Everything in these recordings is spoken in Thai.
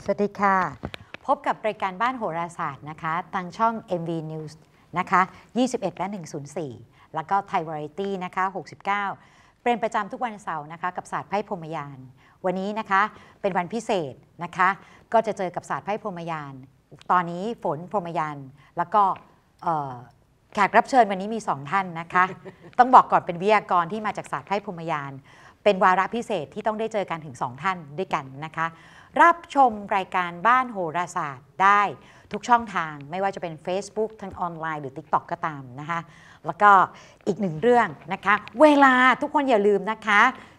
วัสดีค่ะพบกับรายการบ้านโหราศาสตร์นะคะทางช่อง MV News นะคะ21และ104แล้วก็ Thai Variety นะคะ69เป็นประจำทุกวันเสาร์นะคะกับศาสตร์ไพ่พรหมยานวันนี้นะคะเป็นวันพิเศษนะคะก็จะเจอกับศาสตร์ไพ่พรหมยานตอนนี้ฝนพรหมยานแล้วก็แขกรับเชิญวันนี้มี2ท่านนะคะต้องบอกก่อนเป็นวิทยากรที่มาจากศาสตร์ไพ่พรหมยานเป็นวาระพิเศษที่ต้องได้เจอกันถึง2ท่านด้วยกันนะคะรับชมรายการบ้านโหราศาสตร์ได้ทุกช่องทางไม่ว่าจะเป็น Facebook ทางออนไลน์หรือ TikTok ก็ตามนะคะแล้วก็อีกหนึ่งเรื่องนะคะเวลาทุกคนอย่าลืมนะคะ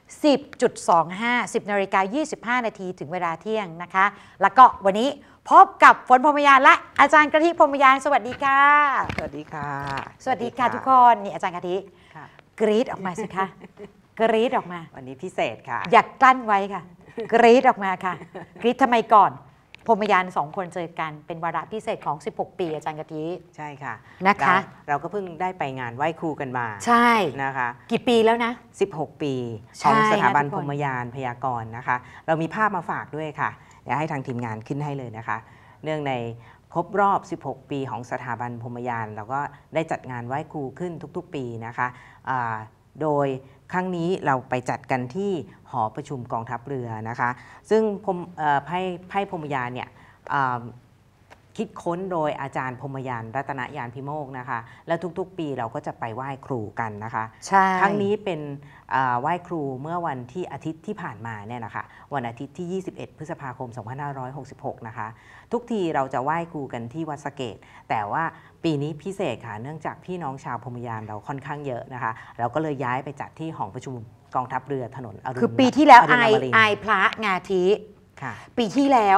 10.25 10 นาฬิกา 25 นาทีถึงเวลาเที่ยงนะคะแล้วก็วันนี้พบกับฝนพรหมยานและอาจารย์กะทิพรหมยานสวัสดีค่ะสวัสดีค่ะสวัสดีค่ะทุกคนนี่อาจารย์กะทิกรี๊ดออกมาสิคะกรี๊ดออกมาวันนี้พิเศษค่ะอยากกลั้นไว้ค่ะกรี๊ดออกมาค่ะกรี๊ดทำไมก่อนพรหมยาน2คนเจอกันเป็นวาระพิเศษของ16 ปีอาจารย์กะทิใช่ค่ะนะคะเราก็เพิ่งได้ไปงานไหว้ครูกันมาใช่นะคะกี่ปีแล้วนะ 16 ปีของสถาบันพรหมยานพยากรณ์นะคะเรามีภาพมาฝากด้วยค่ะเดี๋ยวให้ทางทีมงานขึ้นให้เลยนะคะเนื่องในครบรอบ16 ปีของสถาบันพรหมยานเราก็ได้จัดงานไหว้ครูขึ้นทุกๆปีนะคะโดยครั้งนี้เราไปจัดกันที่หอประชุมกองทัพเรือนะคะซึ่งไพ่พรหมยานเนี่ยคิดค้นโดยอาจารย์พรหมยานรัตนยานพิโมกนะคะและทุกๆปีเราก็จะไปไหว้ครูกันนะคะใช่ครั้งนี้เป็นไหว้ครูเมื่อวันที่อาทิตย์ที่ผ่านมาเนี่ยนะคะวันอาทิตย์ที่21พฤษภาคม2566นะคะทุกทีเราจะไหว้ครูกันที่วัดสะเกษแต่ว่าปีนี้พิเศษค่ะเนื่องจากพี่น้องชาวพรหมยานเราค่อนข้างเยอะนะคะเราก็เลยย้ายไปจัดที่หอประชุมกองทัพเรือถนนอรุณคือปีที่แล้วไอพระงาทิปีที่แล้ว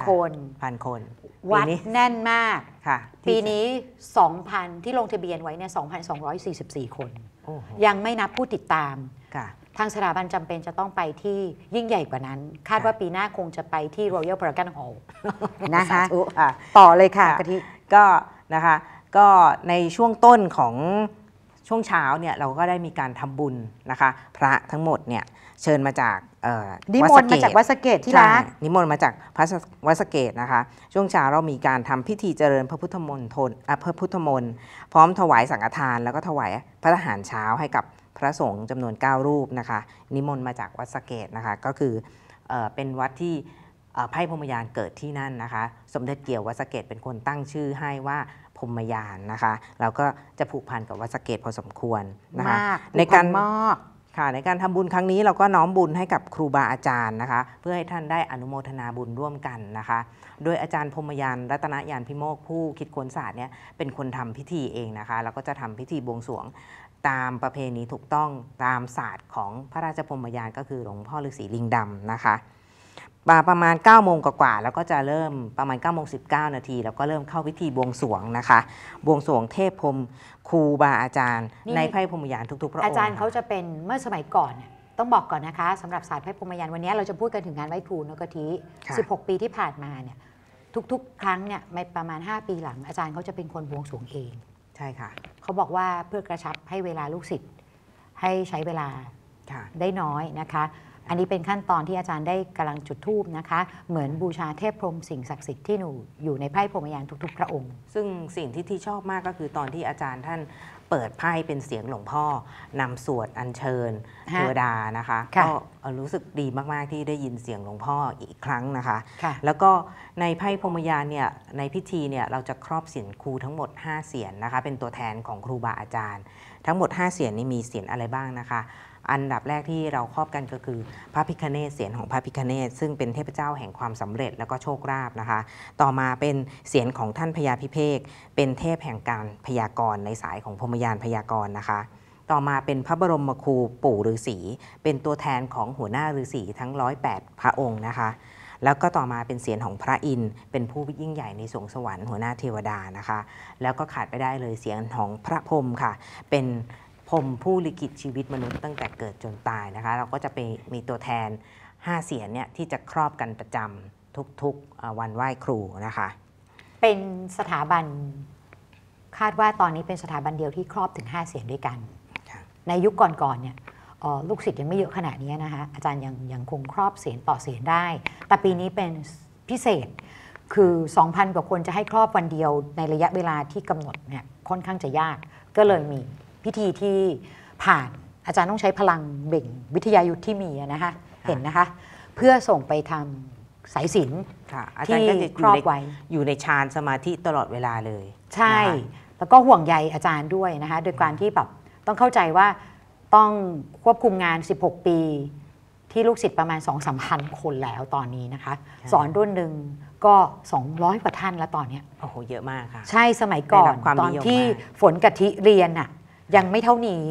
1,000 คนวัดแน่นมากปีนี้ 2,000 ที่ลงทะเบียนไว้เนี่ย 2,244 คนยังไม่นับผู้ติดตามทางสถาบันจำเป็นจะต้องไปที่ยิ่งใหญ่กว่านั้นคาดว่าปีหน้าคงจะไปที่ Royal Paragon Hall นะคะต่อเลยค่ะกะทิก็นะคะก็ในช่วงต้นของช่วงเช้าเนี่ยเราก็ได้มีการทำบุญนะคะพระทั้งหมดเนี่ยเชิญมาจากนิมนต์มาจากวัดสะเกษที่รักนิมนต์มาจากวัดสะเกษนะคะช่วงเช้าเรามีการทำพิธีเจริญพระพุทธมนต์พร้อมถวายสังฆทานแล้วก็ถวายพระทหารเช้าให้กับพระสงฆ์จำนวน9รูปนะคะนิมนต์มาจากวัดสะเกษนะคะก็คือเป็นวัดที่ไพ่พรหมยานเกิดที่นั่นนะคะสมเด็จเกี่ยววัดสะเกษเป็นคนตั้งชื่อให้ว่าพรหมยานนะคะเราก็จะผูกพันกับวัดสะเกษพอสมควรนะคะในการทำบุญครั้งนี้เราก็น้อมบุญให้กับครูบาอาจารย์นะคะเพื่อให้ท่านได้อนุโมทนาบุญร่วมกันนะคะโดยอาจารย์พรหมยานรัตนยานพิโมกผู้คิดค้นศาสตร์เนี่ยเป็นคนทำพิธีเองนะคะแล้วก็จะทำพิธีบวงสรวงตามประเพณีถูกต้องตามศาสตร์ของพระราชพรหมยานก็คือหลวงพ่อฤาษีลิงดำนะคะประมาณ9 โมงกว่าแล้วก็จะเริ่มประมาณ9 โมง 19 นาทีแล้วก็เริ่มเข้าพิธีบวงสรวงนะคะบวงสรวงเทพพรหมครูบาอาจารย์ในไพ่พรหมยานทุกๆพระองค์อาจารย์เขาจะเป็นเมื่อสมัยก่อนต้องบอกก่อนนะคะสำหรับศาสตร์ไพ่พรหมยานวันนี้เราจะพูดกันถึงงานไหว้ครูนกกะทิ16 ปีที่ผ่านมาเนี่ยทุกๆครั้งเนี่ยในประมาณ5 ปีหลังอาจารย์เขาจะเป็นคนบวงสรวงเองใช่ค่ะเขาบอกว่าเพื่อกระชับให้เวลาลูกศิษย์ให้ใช้เวลาได้น้อยนะคะอันนี้เป็นขั้นตอนที่อาจารย์ได้กำลังจุดธูปนะคะเหมือนบูชาเทพพรหมสิ่งศักดิ์สิทธิ์ที่อยู่ในไพ่พรหมยานทุกๆพระองค์ซึ่งสิ่งที่ชอบมากก็คือตอนที่อาจารย์ท่านเปิดไพ่เป็นเสียงหลวงพ่อนำสวดอัญเชิญเทวดานะคะก็รู้สึกดีมากๆที่ได้ยินเสียงหลวงพ่ออีกครั้งนะคะแล้วก็ในไพ่พรหมยานเนี่ยในพิธีเนี่ยเราจะครอบเสียนครูทั้งหมด5 เสียนนะคะเป็นตัวแทนของครูบาอาจารย์ทั้งหมด5 เสียนนี้มีเสียนอะไรบ้างนะคะอันดับแรกที่เราครอบกันก็คือพระพิฆเนศเสียนของพระพิฆเนศซึ่งเป็นเทพเจ้าแห่งความสำเร็จแล้วก็โชคลาภนะคะต่อมาเป็นเสียนของท่านพญาภิเภกเป็นเทพแห่งการพยากรณ์ในสายของพรหมยานพยากรณ์นะคะต่อมาเป็นพระบรมครูปู่ฤาษีเป็นตัวแทนของหัวหน้าฤาษีทั้ง108 พระองค์นะคะแล้วก็ต่อมาเป็นเสียนของพระอินทร์เป็นผู้ยิ่งใหญ่ในสวงสวรรค์หัวหน้าเทวดานะคะแล้วก็ขาดไปได้เลยเสียนของพระพรหมค่ะเป็นพรหมผู้ลิขิตชีวิตมนุษย์ตั้งแต่เกิดจนตายนะคะเราก็จะไปมีตัวแทน5 เสียนเนี่ยที่จะครอบกันประจำทุกๆวันไหว้ครูนะคะเป็นสถาบันคาดว่าตอนนี้เป็นสถาบันเดียวที่ครอบถึง5 เสียนด้วยกันในยุคก่อนๆเนี่ยลูกศิษย์ยังไม่เยอะขนาดนี้นะคะอาจารย์ยังคงครอบเสียนต่อเสียนได้แต่ปีนี้เป็นพิเศษคือ 2,000 กว่าคนจะให้ครอบวันเดียวในระยะเวลาที่กำหนดเนี่ยค่อนข้างจะยากก็เลยมีพิธีที่ผ่านอาจารย์ต้องใช้พลังเบ่งวิทยายุทธที่มีนะคะเห็นนะคะเพื่อส่งไปทำสายสิญจน์ที่ครอบไว้อยู่ในฌานสมาธิตลอดเวลาเลยใช่แล้วก็ห่วงใยอาจารย์ด้วยนะคะโดยการที่แบบต้องเข้าใจว่าต้องควบคุมงาน16 ปีที่ลูกศิษย์ประมาณ 2-3 พันคนแล้วตอนนี้นะคะสอนรุ่นหนึ่งก็200 กว่าท่านแล้วตอนนี้โอ้โหเยอะมากค่ะใช่สมัยก่อนตอนที่ฝนกะทิเรียนน่ะยังไม่เท่านี้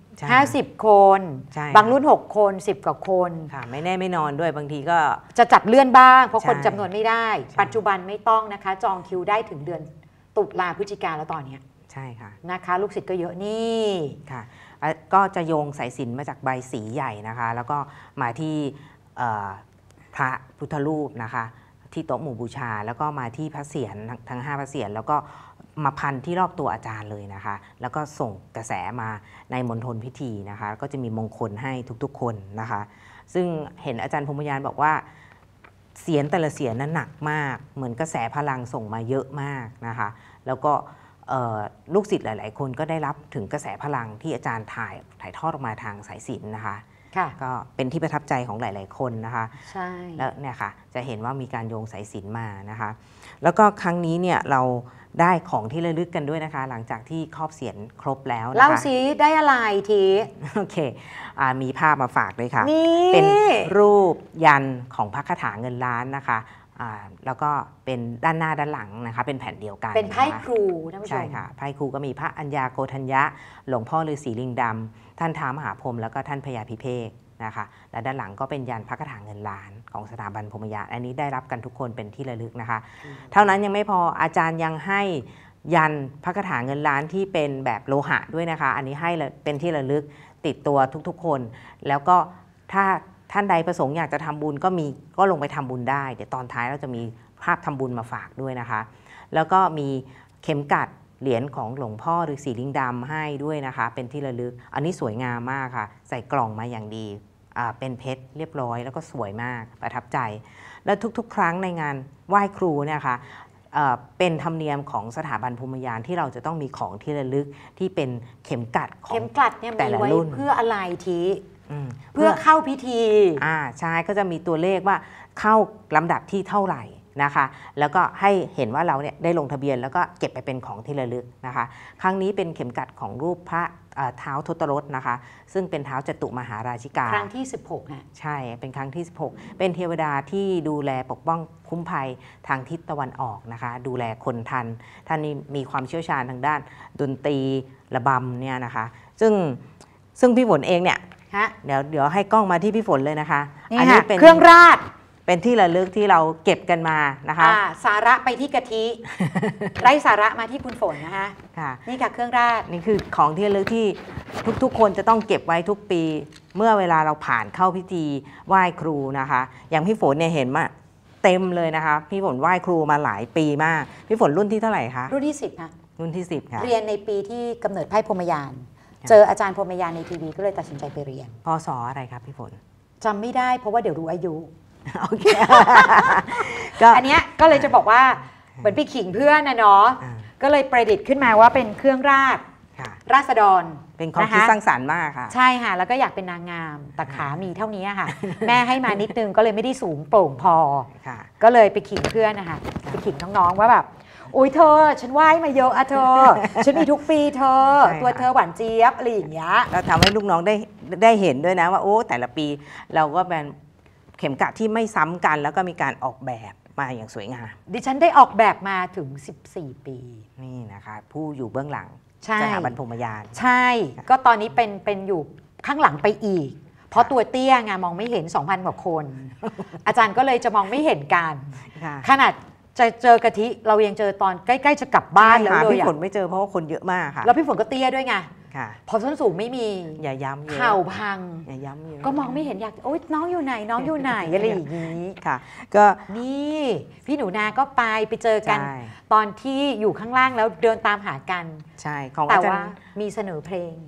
50 คนบางรุ่น6 คน10 กว่าคนค่ะไม่แน่ไม่นอนด้วยบางทีก็จะจัดเลื่อนบ้างเพราะคนจำนวนไม่ได้ปัจจุบันไม่ต้องนะคะจองคิวได้ถึงเดือนตุลาพฤศจิกาแล้วตอนนี้ใช่ค่ะนะคะลูกศิษย์ก็เยอะนี่ค่ะก็จะโยงสายสิญจน์มาจากใบสีใหญ่นะคะแล้วก็มาที่พระพุทธรูปนะคะที่โต๊ะหมู่บูชาแล้วก็มาที่พระเศียรทั้ง5พระเศียรแล้วก็มาพันที่รอบตัวอาจารย์เลยนะคะแล้วก็ส่งกระแสมาในมณฑลพิธีนะคะก็จะมีมงคลให้ทุกๆคนนะคะซึ่งเห็นอาจารย์พรหมยานบอกว่าเศียรแต่ละเศียรนั้นหนักมากเหมือนกระแสพลังส่งมาเยอะมากนะคะแล้วก็ลูกศิษย์หลายๆคนก็ได้รับถึงกระแสพลังที่อาจารย์ถ่ายทอดออกมาทางสายศิลป์นะคะก็เป็นที่ประทับใจของหลายๆคนนะคะใช่แล้วเนี่ยค่ะจะเห็นว่ามีการโยงสายศิลป์มานะคะแล้วก็ครั้งนี้เนี่ยเราได้ของที่ระลึกกันด้วยนะคะหลังจากที่ครอบเศียรครบแล้วนะคะเล่าสิได้อะไรทีโอเคมีภาพมาฝากด้วยค่ะเป็นรูปยันของพระคาถาเงินล้านนะคะแล้วก็เป็นด้านหน้าด้านหลังนะคะเป็นแผ่นเดียวกันเป็นไพ่ครูท่านผู้ชมใช่ค่ะไพ่ครูก็มีพระอัญญาโกฏัญญะหลวงพ่อฤาษีลิงดำท่านท้าวมหาพรหมแล้วก็ท่านพญาพิเภกนะคะและด้านหลังก็เป็นยันพระคาถาเงินล้านของสถาบันพรหมยานอันนี้ได้รับกันทุกคนเป็นที่ระลึกนะคะเท่านั้นยังไม่พออาจารย์ยังให้ยันพระคาถาเงินล้านที่เป็นแบบโลหะด้วยนะคะอันนี้ให้เป็นที่ระลึกติดตัวทุกๆคนแล้วก็ถ้าท่านใดประสงค์อยากจะทำบุญก็ลงไปทำบุญได้เดี๋ยวตอนท้ายเราจะมีภาพทำบุญมาฝากด้วยนะคะแล้วก็มีเข็มกัดเหรียญของหลวงพ่อฤาษีลิงดำให้ด้วยนะคะเป็นที่ระลึกอันนี้สวยงามมากค่ะใส่กล่องมาอย่างดีเป็นเพชรเรียบร้อยแล้วก็สวยมากประทับใจแล้วทุกๆครั้งในงานไหว้ครูเนี่ยค่ะเป็นธรรมเนียมของสถาบันพรหมยานที่เราจะต้องมีของที่ระลึกที่เป็นเข็มกัดของแต่ละรุ่นเพื่ออะไรทีเพื่อเข้าพิธีใช่ก็จะมีตัวเลขว่าเข้าลำดับที่เท่าไหร่นะคะแล้วก็ให้เห็นว่าเราเนี่ยได้ลงทะเบียนแล้วก็เก็บไปเป็นของที่ระลึกนะคะครั้งนี้เป็นเข็มกัดของรูปพระเท้าทศรถนะคะซึ่งเป็นเท้าจตุมหาราชิกาครั้งที่16 ใช่เป็นครั้งที่16เป็นเทวดาที่ดูแลปกป้องคุ้มภัยทางทิศตะวันออกนะคะดูแลคนทันท่านนี้มีความเชี่ยวชาญทางด้านดนตรีระบำเนี่ยนะคะซึ่งพี่ฝนเองเนี่ยเดี๋ยวให้กล้องมาที่พี่ฝนเลยนะคะอันนี้เป็นเครื่องราชเป็นที่ระลึกที่เราเก็บกันมานะคะสาระไปที่กะทิ ไร้สาระมาที่คุณฝนนะคะนี่ค่ะเครื่องราชนี่คือของที่ระลึกที่ทุกๆคนจะต้องเก็บไว้ทุกปีเมื่อเวลาเราผ่านเข้าพิธีไหว้ครูนะคะอย่างพี่ฝนเนี่ยเห็นมาเต็มเลยนะคะพี่ฝนไหว้ครูมาหลายปีมากพี่ฝนรุ่นที่เท่าไหร่คะรุ่นที่10ค่ะรุ่นที่10ค่ะเรียนในปีที่กำเนิดไพ่พรหมยานเจออาจารย์พรหมยานในทีวีก็เลยตัดสินใจไปเรียนพศอะไรครับพี่ฝนจำไม่ได้เพราะว่าเดี๋ยวรู้อายุโอเคอันนี้ก็เลยจะบอกว่าเหมือนไปขิงเพื่อนนะเนาะก็เลยประดิษฐ์ขึ้นมาว่าเป็นเครื่องราชราษฎรเป็นความคิดสร้างสรรค์มากค่ะใช่ค่ะแล้วก็อยากเป็นนางงามแต่ขามีเท่านี้ค่ะแม่ให้มานิดนึงก็เลยไม่ได้สูงโปร่งพอก็เลยไปขิงเพื่อนนะคะไปขิงน้องๆว่าแบบโอ้ยเธอฉันไหว้มาเยอะอะเธอฉันมีทุกปีเธอตัวเธอหวานเจี๊ยบอะไรอย่างเงี้ยเราทำให้ลูกน้องได้เห็นด้วยนะว่าโอ้แต่ละปีเราก็เป็นเข็มกัดที่ไม่ซ้ำกันแล้วก็มีการออกแบบมาอย่างสวยงามดิฉันได้ออกแบบมาถึง14 ปีนี่นะคะผู้อยู่เบื้องหลังสถาบันพรหมยานใช่ก็ตอนนี้เป็นอยู่ข้างหลังไปอีกเพราะตัวเตี้ยไงมองไม่เห็น 2,000 กว่าคน อาจารย์ก็เลยจะมองไม่เห็นกันขนาดจะเจอกะทิเรายังเจอตอนใกล้ๆจะกลับบ้านแล้วเลยพี่ฝนไม่เจอเพราะว่าคนเยอะมากค่ะแล้วพี่ฝนก็เตี้ยด้วยไงพอส้นสูงไม่มีอย่าย้ำเยอะเข่าพังอย่าย้ำเยอะก็มองไม่เห็นอยากโอ๊ยน้องอยู่ไหนน้องอยู่ไหนอะไรอย่างนี้ค่ะก็นี่พี่หนูนาก็ไปเจอกันตอนที่อยู่ข้างล่างแล้วเดินตามหากันใช่ของแต่ว่ามีเสนอเพลง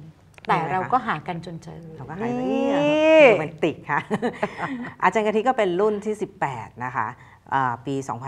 แต่เราก็หากันจนเจอเราก็หาโรแมนติกค่ะ อาจารย์กะทิก็เป็นรุ่นที่ 18 นะคะปี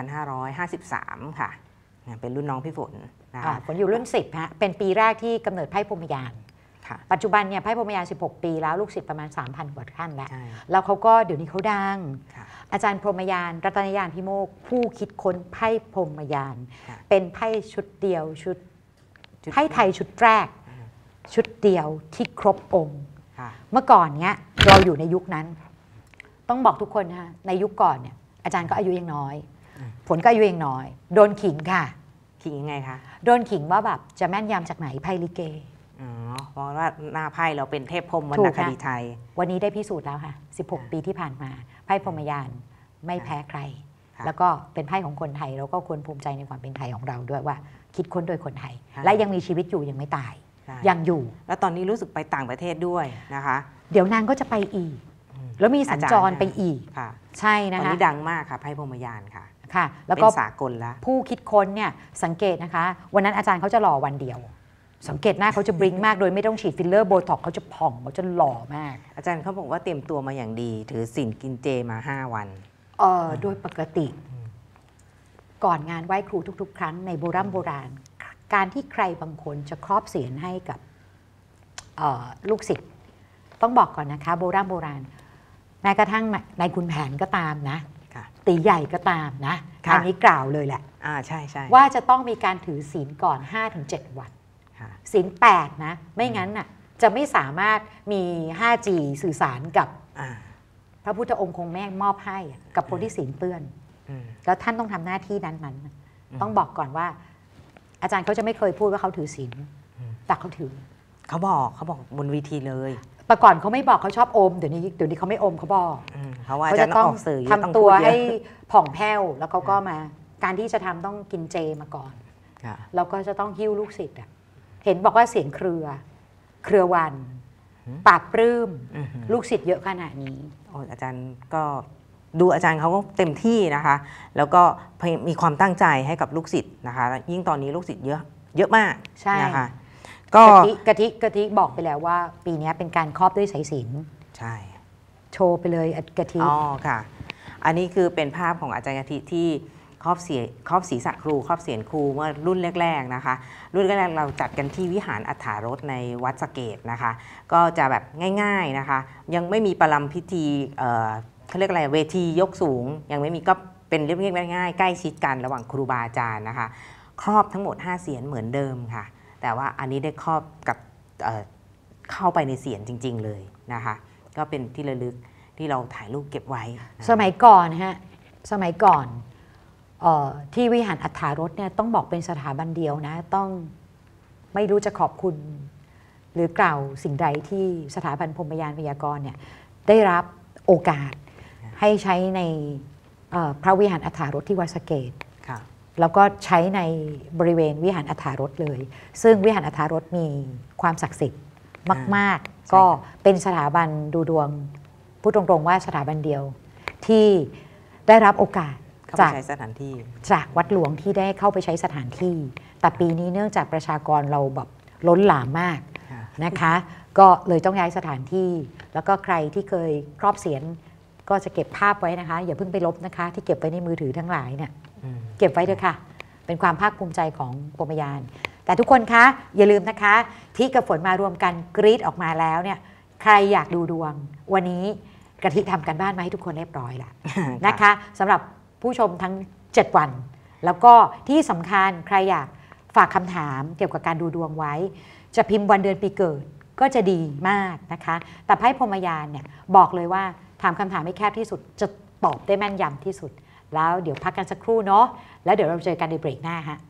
2553 ค่ะเป็นรุ่นน้องพี่ฝนนะคะฝนอยู่รุ่น 10 ฮะเป็นปีแรกที่กำเนิดไพ่พรหมยานปัจจุบันเนี่ยไพ่พรหมยาน16 ปีแล้วลูกศิษย์ประมาณ 3,000 กว่าท่านแล้วเขาก็เดี๋ยวนี้เขาดังอาจารย์พรหมยานรัตนยานพิโมกผู้คิดค้นไพ่พรหมยานเป็นไพ่ชุดเดียวชุดไพ่ไทยชุดแรกชุดเดียวที่ครบองค์เมื่อก่อนเนี้ยเราอยู่ในยุคนั้นต้องบอกทุกคนนะในยุคก่อนเนี่ยอาจารย์ก็อายุยังน้อยผลก็อายุยังน้อยโดนขิงค่ะขิงยังไงคะโดนขิงว่าแบบจะแม่นยำจากไหนไพ่ลิเกเพราะว่าหน้าไพ่เราเป็นเทพพรหมวรรณคดีไทยวันนี้ได้พิสูจน์แล้วค่ะ16 ปีที่ผ่านมาไพ่พรหมยานไม่แพ้ใครแล้วก็เป็นไพ่ของคนไทยเราก็ควรภูมิใจในความเป็นไทยของเราด้วยว่าคิดค้นโดยคนไทยและยังมีชีวิตอยู่ยังไม่ตายยังอยู่แล้วตอนนี้รู้สึกไปต่างประเทศด้วยนะคะเดี๋ยวนางก็จะไปอีกแล้วมีสัญจรไปอีกใช่นะคะตอนนี้ดังมากค่ะไพ่พรหมยานค่ะแล้วก็สากลแล้วผู้คิดค้นเนี่ยสังเกตนะคะวันนั้นอาจารย์เขาจะหล่อวันเดียวสังเกตหน้าเขาจะบลิงมากโดยไม่ต้องฉีดฟิลเลอร์โบท็อกเขาจะผ่องเขาจะหล่อมากอาจารย์เขาบอกว่าเตรียมตัวมาอย่างดีถือศีลกินเจมา5 วันโดยปกติก่อนงานไหว้ครูทุกๆครั้งในโบราณการที่ใครบางคนจะครอบเศียรให้กับลูกศิษย์ต้องบอกก่อนนะคะโบราณแม้กระทั่งนายคุณแผนก็ตามนะตีใหญ่ก็ตามนะอันนี้กล่าวเลยแหละใช่ว่าจะต้องมีการถือศีลก่อน 5-7 วันศีล8นะไม่งั้นน่ะจะไม่สามารถมี 5G สื่อสารกับพระพุทธองค์คงแม่มอบให้กับคนที่ศีลเปื้อนแล้วท่านต้องทำหน้าที่นั้นต้องบอกก่อนว่าอาจารย์เขาจะไม่เคยพูดว่าเขาถือศีลแต่เขาถือเขาบอกบนเวทีเลยแต่ก่อนเขาไม่บอกเขาชอบอมเดี๋ยวนี้เขาไม่อมเขาบอกเขาจะต้องทำตัวให้ผ่องแผ้วแล้วเขาก็มาการที่จะทำต้องกินเจมาก่อนแล้วก็จะต้องหิ้วลูกศิษย์เห็นบอกว่าเสียงเครือวันปราบปลื้มลูกศิษย์เยอะขนาดนี้อาจารย์ก็ดูอาจารย์เขาก็เต็มที่นะคะแล้วก็มีความตั้งใจให้กับลูกศิษย์นะคะยิ่งตอนนี้ลูกศิษย์เยอะมากนะคะก็กะทิบอกไปแล้วว่าปีนี้เป็นการครอบด้วยสายสิญจน์ใช่โชว์ไปเลยกะทิค่ะอันนี้คือเป็นภาพของอาจารย์กะทิที่ครอบศีรษะครูครอบเสียรครูเมื่อรุ่นแรกๆนะคะรุ่นแรกๆเราจัดกันที่วิหารอัฏฐารสในวัดสะเกษนะคะก็จะแบบง่ายๆนะคะยังไม่มีประลัมพิธีเขาเรียกอะไรเวทียกสูงยังไม่มีก็เป็นเรียบง่ายๆใกล้ชิดกันระหว่างครูบาอาจารย์นะคะครอบทั้งหมด5เสียรเหมือนเดิมค่ะแต่ว่าอันนี้ได้ครอบกับเข้าไปในเสียรจริงๆเลยนะคะก็เป็นที่ระลึกที่เราถ่ายรูปเก็บไว้สมัยก่อนนะฮะสมัยก่อนที่วิหารอัฏฐารสเนี่ยต้องบอกเป็นสถาบันเดียวนะต้องไม่รู้จะขอบคุณหรือกล่าวสิ่งใดที่สถาบันพรหมยานพยากรณ์เนี่ยได้รับโอกาสให้ใช้ในพระวิหารอัฏฐารสที่วัดสะเกษแล้วก็ใช้ในบริเวณวิหารอัฏฐารสเลยซึ่งวิหารอัฏฐารสมีความศักดิ์สิทธิ์มากๆก็เป็นสถาบันดูดวงพูดตรงๆว่าสถาบันเดียวที่ได้รับโอกาสจากใช้สถานที่จากวัดหลวงที่ได้เข้าไปใช้สถานที่แต่ปีนี้เนื่องจากประชากรเราแบบล้นหลามมากนะคะก็เลยต้องย้ายสถานที่แล้วก็ใครที่เคยครอบเสียรก็จะเก็บภาพไว้นะคะอย่าเพิ่งไปลบนะคะที่เก็บไว้ในมือถือทั้งหลายเนี่ยเก็บไว้ด้วยค่ะเป็นความภาคภูมิใจของพรหมยานแต่ทุกคนคะอย่าลืมนะคะที่กับฝนมารวมกันกรี๊ดออกมาแล้วเนี่ยใครอยากดูดวงวันนี้กะทิทำกันบ้านมาให้ทุกคนเรียบร้อยแล้วนะคะสำหรับผู้ชมทั้ง7วันแล้วก็ที่สำคัญใครอยากฝากคำถามเกี่ยวกับการดูดวงไว้จะพิมพ์วันเดือนปีเกิดก็จะดีมากนะคะแต่ไพ่พรหมยานเนี่ยบอกเลยว่าถามคำถามให้แคบที่สุดจะตอบได้แม่นยำที่สุดแล้วเดี๋ยวพักกันสักครู่เนาะแล้วเดี๋ยวเราเจอกันในเบรกหน้าฮะ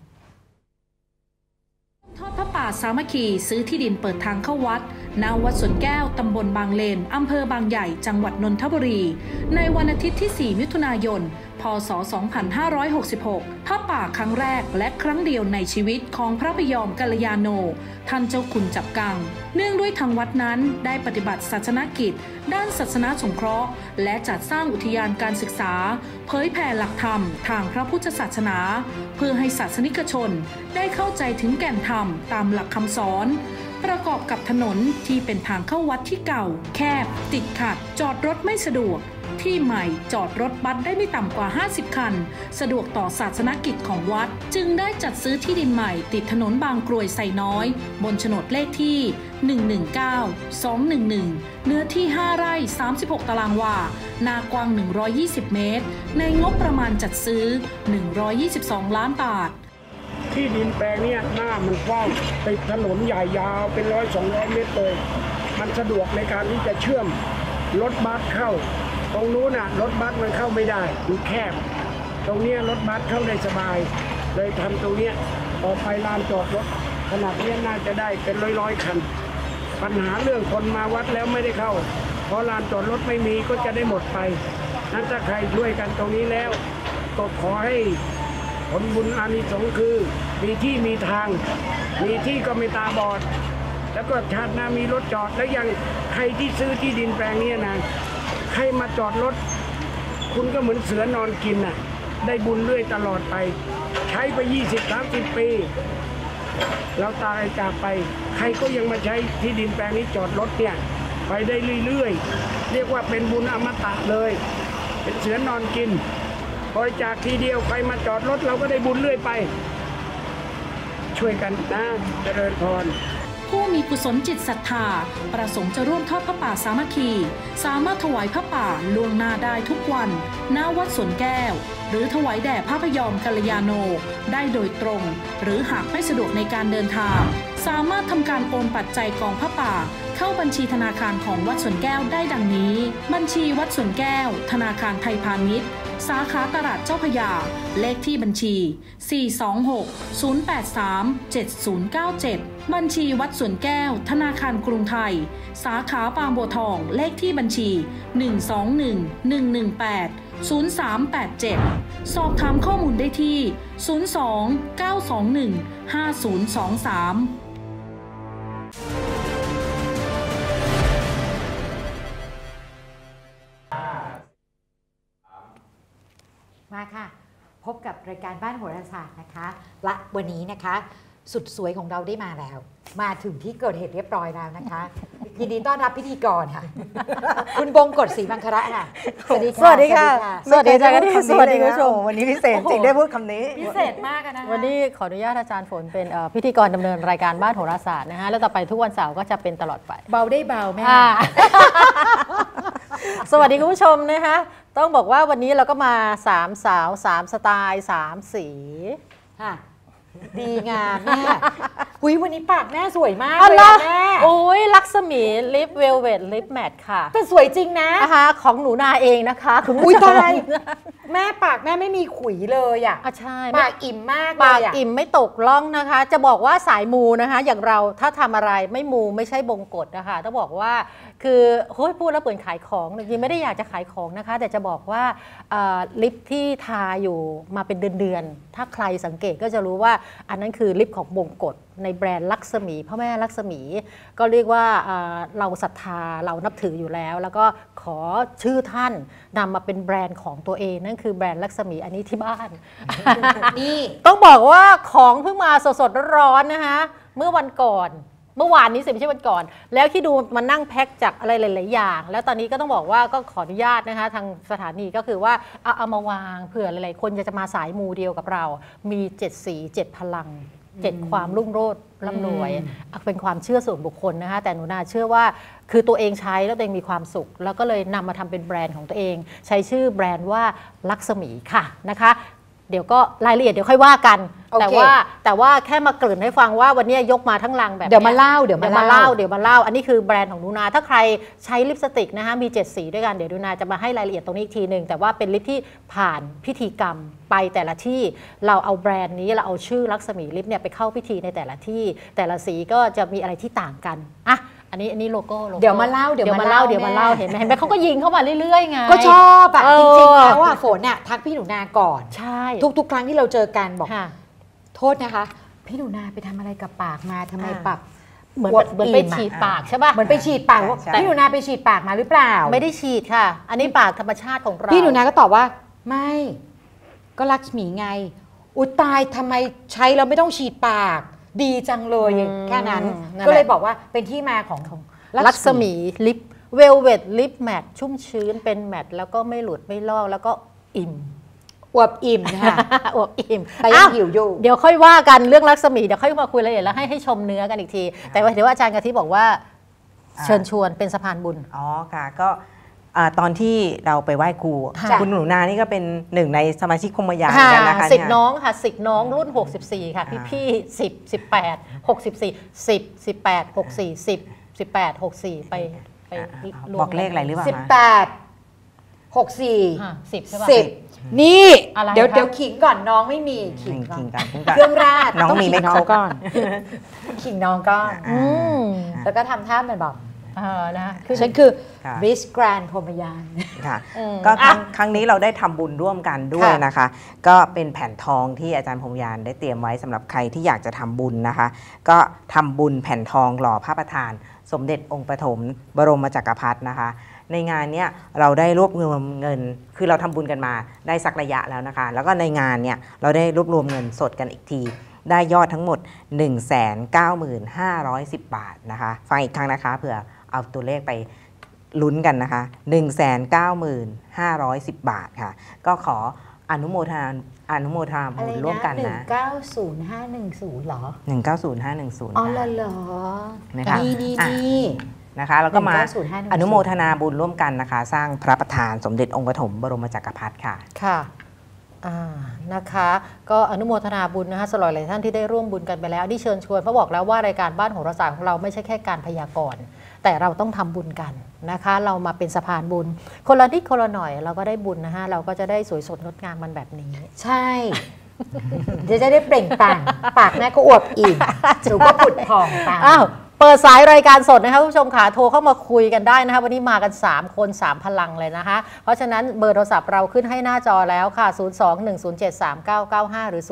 ทอดพระป่าสามัคคีซื้อที่ดินเปิดทางเข้าวัดณวัดสวนแก้วตำบลบางเลนอำเภอบางใหญ่จังหวัดนนทบุรีในวันอาทิตย์ที่4มิถุนายนพศ2566พระป่าครั้งแรกและครั้งเดียวในชีวิตของพระพยอมกัลยาโนท่านเจ้าคุณจับกังเนื่องด้วยทางวัดนั้นได้ปฏิบัติศาสนกิจด้านศาสนาสงเคราะห์และจัดสร้างอุทยานการศึกษาเผยแผ่หลักธรรมทางพระพุทธศาสนาเพื่อให้ศาสนิกชนได้เข้าใจถึงแก่นธรรมตามหลักคำสอนปประกอบกับถนนที่เป็นทางเข้าวัดที่เก่าแคบติดขัดจอดรถไม่สะดวกที่ใหม่จอดรถบัสได้ไม่ต่ำกว่า50คันสะดวกต่อศาสนกิจของวัดจึงได้จัดซื้อที่ดินใหม่ติดถนนบางกรวยไซน้อยบนโฉนดเลขที่119-211เนื้อที่5ไร่36ตารางวานากว้าง120เมตรในงบประมาณจัดซื้อ122ล้านบาทที่ดินแปลงนี้หน้ามันกว้างติดถนนใหญ่ยาวเป็น100-200 เมตรเลยมันสะดวกในการที่จะเชื่อมรถบัสเข้าตรงนู้นรถบัสมันเข้าไม่ได้มันแคบตรงนี้รถบัสเข้าได้สบายเลยทำตรงนี้ต่อไปลานจอดรถขนาดนี้น่าจะได้เป็นร้อยคันปัญหาเรื่องคนมาวัดแล้วไม่ได้เข้าเพราะลานจอดรถไม่มีก็จะได้หมดไปนั้นถ้าใครช่วยกันตรงนี้แล้วก็ขอให้ผลบุญอานิสงส์คือมีที่มีทางมีที่ก็ไม่ตาบอดแล้วก็ชาติหน้ามีรถจอดแล้วยังใครที่ซื้อที่ดินแปลงนี้นะใครมาจอดรถคุณก็เหมือนเสือนอนกินได้บุญเรื่อยตลอดไปใช้ไป20-30 ปีเราตายจากไปใครก็ยังมาใช้ที่ดินแปลงนี้จอดรถเนี่ยไปได้เรื่อยๆเรียกว่าเป็นบุญอมตะเลยเป็นเสือนอนกินบริจาคทีเดียวใครมาจอดรถเราก็ได้บุญเรื่อยไปช่วยกันนะเจริญพรผู้มีกุศลจิตศรัทธาประสงค์จะร่วมทอดพระป่าสามัคคีสามารถถวายพระป่าล่วงหน้าได้ทุกวันณวัดสวนแก้วหรือถวายแด่พระพยอมกัลยาโนได้โดยตรงหรือหากไม่สะดวกในการเดินทางสามารถทำการโอนปัจจัยกองพระป่าเข้าบัญชีธนาคารของวัดสวนแก้วได้ดังนี้บัญชีวัดสวนแก้วธนาคารไทยพาณิชย์สาขาตลาดเจ้าพระยาเลขที่บัญชี426-083-7097บัญชีวัดสวนแก้วธนาคารกรุงไทยสาขาบางบัวทองเลขที่บัญชี121-118-0387สอบถามข้อมูลได้ที่02-921-5023 มาค่ะพบกับรายการบ้านโหราศาสตร์นะคะและวันนี้นะคะสุดสวยของเราได้มาแล้วมาถึงที่เกิดเหตุเรียบร้อยแล้วนะคะยินดีต้อนรับพิธีกรค่ะคุณบงกฎศรีมังคระค่ะสวัสดีค่ะสวัสดีค่ะสวัสดีค่ะสวัสดีคุณผู้ชมวันนี้พิเศษจริงได้พูดคำนี้พิเศษมากนะคะวันนี้ขออนุญาตอาจารย์ฝนเป็นพิธีกรดำเนินรายการบ้านโหราศาสตร์นะคะแล้วต่อไปทุกวันเสาร์ก็จะเป็นตลอดไปเบาได้เบาแม่สวัสดีคุณผู้ชมนะคะต้องบอกว่าวันนี้เราก็มา3สาว3สไตล์3สีค่ะดีงามแม่อุ้ยวันนี้ปากแม่สวยมากเลยแม่โอ้ยลักษมีลิปเวลเวทลิปแมทค่ะแต่สวยจริงนะของหนูนาเองนะคะคุณผู้ชมแม่ปากแม่ไม่มีขุยเลยอ่ะใช่ปากอิ่มมากเลยปากอิ่มไม่ตกล่องนะคะจะบอกว่าสายมูนะคะอย่างเราถ้าทำอะไรไม่มูไม่ใช่บงกฎนะคะต้องบอกว่าคือพูดแล้วเปิดขายของจริงไม่ได้อยากจะขายของนะคะแต่จะบอกว่าลิปที่ทาอยู่มาเป็นเดือนๆถ้าใครสังเกตก็จะรู้ว่าอันนั้นคือลิปของบงกฎในแบรนด์ลักษมีพ่อแม่ลักษมีก็เรียกว่าเราศรัทธาเรานับถืออยู่แล้วก็ขอชื่อท่านนำมาเป็นแบรนด์ของตัวเองนั่นคือแบรนด์ลักษมีอันนี้ที่บ้านนี่ต้องบอกว่าของเพิ่งมาสดๆร้อนๆนะคะเมื่อวันก่อนเมื่อวานนี้สิไม่ใช่วันก่อนแล้วที่ดูมันนั่งแพ็คจากอะไรหลายๆอย่างแล้วตอนนี้ก็ต้องบอกว่าก็ขออนุญาตนะคะทางสถานีก็คือว่าเอามาวางเผื่อหลายๆคนจะมาสายมูเดียวกับเรามี7สี7พลัง7ความรุ่งโรจน์ร่ำรวยเป็นความเชื่อส่วนบุคคลนะคะแต่หนูนาเชื่อว่าคือตัวเองใช้แล้วตัวเองมีความสุขแล้วก็เลยนำมาทำเป็นแบรนด์ของตัวเองใช้ชื่อแบรนด์ว่าลักษมีค่ะนะคะเดี๋ยวก็รายละเอียดเดี๋ยวค่อยว่ากันแต่ว่าแค่มาเกริ่นให้ฟังว่าวันนี้ยกมาทั้งลังแบบเดี๋ยวมาเล่าอันนี้คือแบรนด์ของหนูนาถ้าใครใช้ลิปสติกนะคะมี7สีด้วยกันเดี๋ยวหนูนาจะมาให้รายละเอียดตรงนี้อีกทีนึงแต่ว่าเป็นลิปที่ผ่านพิธีกรรมไปแต่ละที่เราเอาแบรนด์นี้เราเอาชื่อลักษมีลิปเนี่ยไปเข้าพิธีในแต่ละที่แต่ละสีก็จะมีอะไรที่ต่างกันอ่ะอันนี้โลโก้เดี๋ยวมาเล่าเห็นไหมเขาก็ยิงเข้ามาเรื่อยๆไงก็ชอบอ่ะจริงๆแล้วฝนเนี่ยทักพี่หนูนาก่อนใช่ทุกครั้งที่เราเจอกันบอกโทษนะคะพี่หนูนาไปทำอะไรกับปากมาทำไมปากเหมือนไปฉีดปากใช่ป่ะเหมือนไปฉีดปากพี่หนูนาไปฉีดปากมาหรือเปล่าไม่ได้ฉีดค่ะอันนี้ปากธรรมชาติของเราพี่หนูนาก็ตอบว่าไม่ก็ลักษมีไงอุยตายทำไมใช้เราไม่ต้องฉีดปากดีจังเลย แค่นั้นนั่นแหละก็เลยบอกว่าเป็นที่มาของลักษมีลิปเวลเวดลิปแมทชุ่มชื้นเป็นแมทแล้วก็ไม่หลุดไม่ลอกแล้วก็อิ่มอวบอิ่มค่ะอวบอิ่มแต่ยังหิวอยู่เดี๋ยวค่อยว่ากันเรื่องลักษมีเดี๋ยวค่อยมาคุยรายละเอียดแล้วให้ชมเนื้อกันอีกที แต่ว่าเดี๋ยวอาจารย์กะทิบอกว่าเชิญชวนเป็นสะพานบุญอ๋อค่ะก็ตอนที่เราไปไหว้ครูค่ะคุณหนูนานี่ก็เป็นหนึ่งในสมาชิกคมยานค่ะกันนะคะสิทธิ์เยน้องค่ะสิทธิ์น้องรุ่น 64 ค่ะ พี่10 18 64 10 18 64 10 18 64 ไปรวมบอกเลขอะไรหรือเปล่า 18 อ่ะ 64 10 ใช่ป่ะ 10 นี่อะไรเดี๋ยวคะเดี๋ยวขิงก่อนน้องไม่มีขิงก่อนขิงกันเครื่องราดน้องต้มีขิไม่น้อครง บก่อนขิงน้องก่อนอืมแล้วก็ทำท่าเหมือนแบบนะฉันคือค่ะริสแกรนพรหมยานค่ะอืมก็อ่ะครั้งนี้เราได้ทำบุญร่วมกันด้วยค่ะนะคะ ก็เป็นแผ่นทองที่อาจารย์พงยานได้เตรียมไว้สำหรับใครที่อยากจะทำบุญนะคะ ก็ทำบุญแผ่นทองหล่อพระประธาน สมเด็จองค์ปฐมบรมจักรพรรดินะคะ ในงานเนี้ยเราได้รวบรวมเงินคือเราทำบุญกันมาได้สักระยะแล้วนะคะ แล้วก็ในงานเนี่ยเราได้รวบรวมเงินสดกันอีกที ได้ยอดทั้งหมด 195,510 บาทนะคะฟังอีกครั้งนะคะเผื่อเอาตัวเลขไปลุ้นกันนะคะ 195,510 บาทค่ะ ก็ขออนุโมทนาบุญร่วมกันนะ 190510เหรอ 190,510 อ๋อค่ะเหรอนะคะนี่อ่ะ นะคะแล้วก็มา 190510 อนุโมทนาบุญร่วมกันนะคะ สร้างพระประธานสมเด็จองค์ปฐมบรมจักรพรรดิค่ะค่ะนะคะก็อนุโมทนาบุญนะคะสำหรับหลายท่านที่ได้ร่วมบุญกันไปแล้วที่เชิญชวนเพราะบอกแล้วว่ารายการบ้านโหราศาสตร์ของเราไม่ใช่แค่การพยากรณ์แต่เราต้องทำบุญกันนะคะเรามาเป็นสะพานบุญคนละนิดคนละหน่อยเราก็ได้บุญนะคะเราก็จะได้สวยสดงดงามมันแบบนี้ใช่ เดี๋ยวจะได้เปล่งปลั่งปากแม่ก็อวบอิ่มหนูก็ผุดผ่องตามอ้าวเปิดสายรายการสดนะคะคุณผู้ชมค่ะโทรเข้ามาคุยกันได้นะคะวันนี้มากัน 3 คน 3 พลังเลยนะคะเพราะฉะนั้นเบอร์โทรศัพท์เราขึ้นให้หน้าจอแล้วค่ะ 021073995 หรือ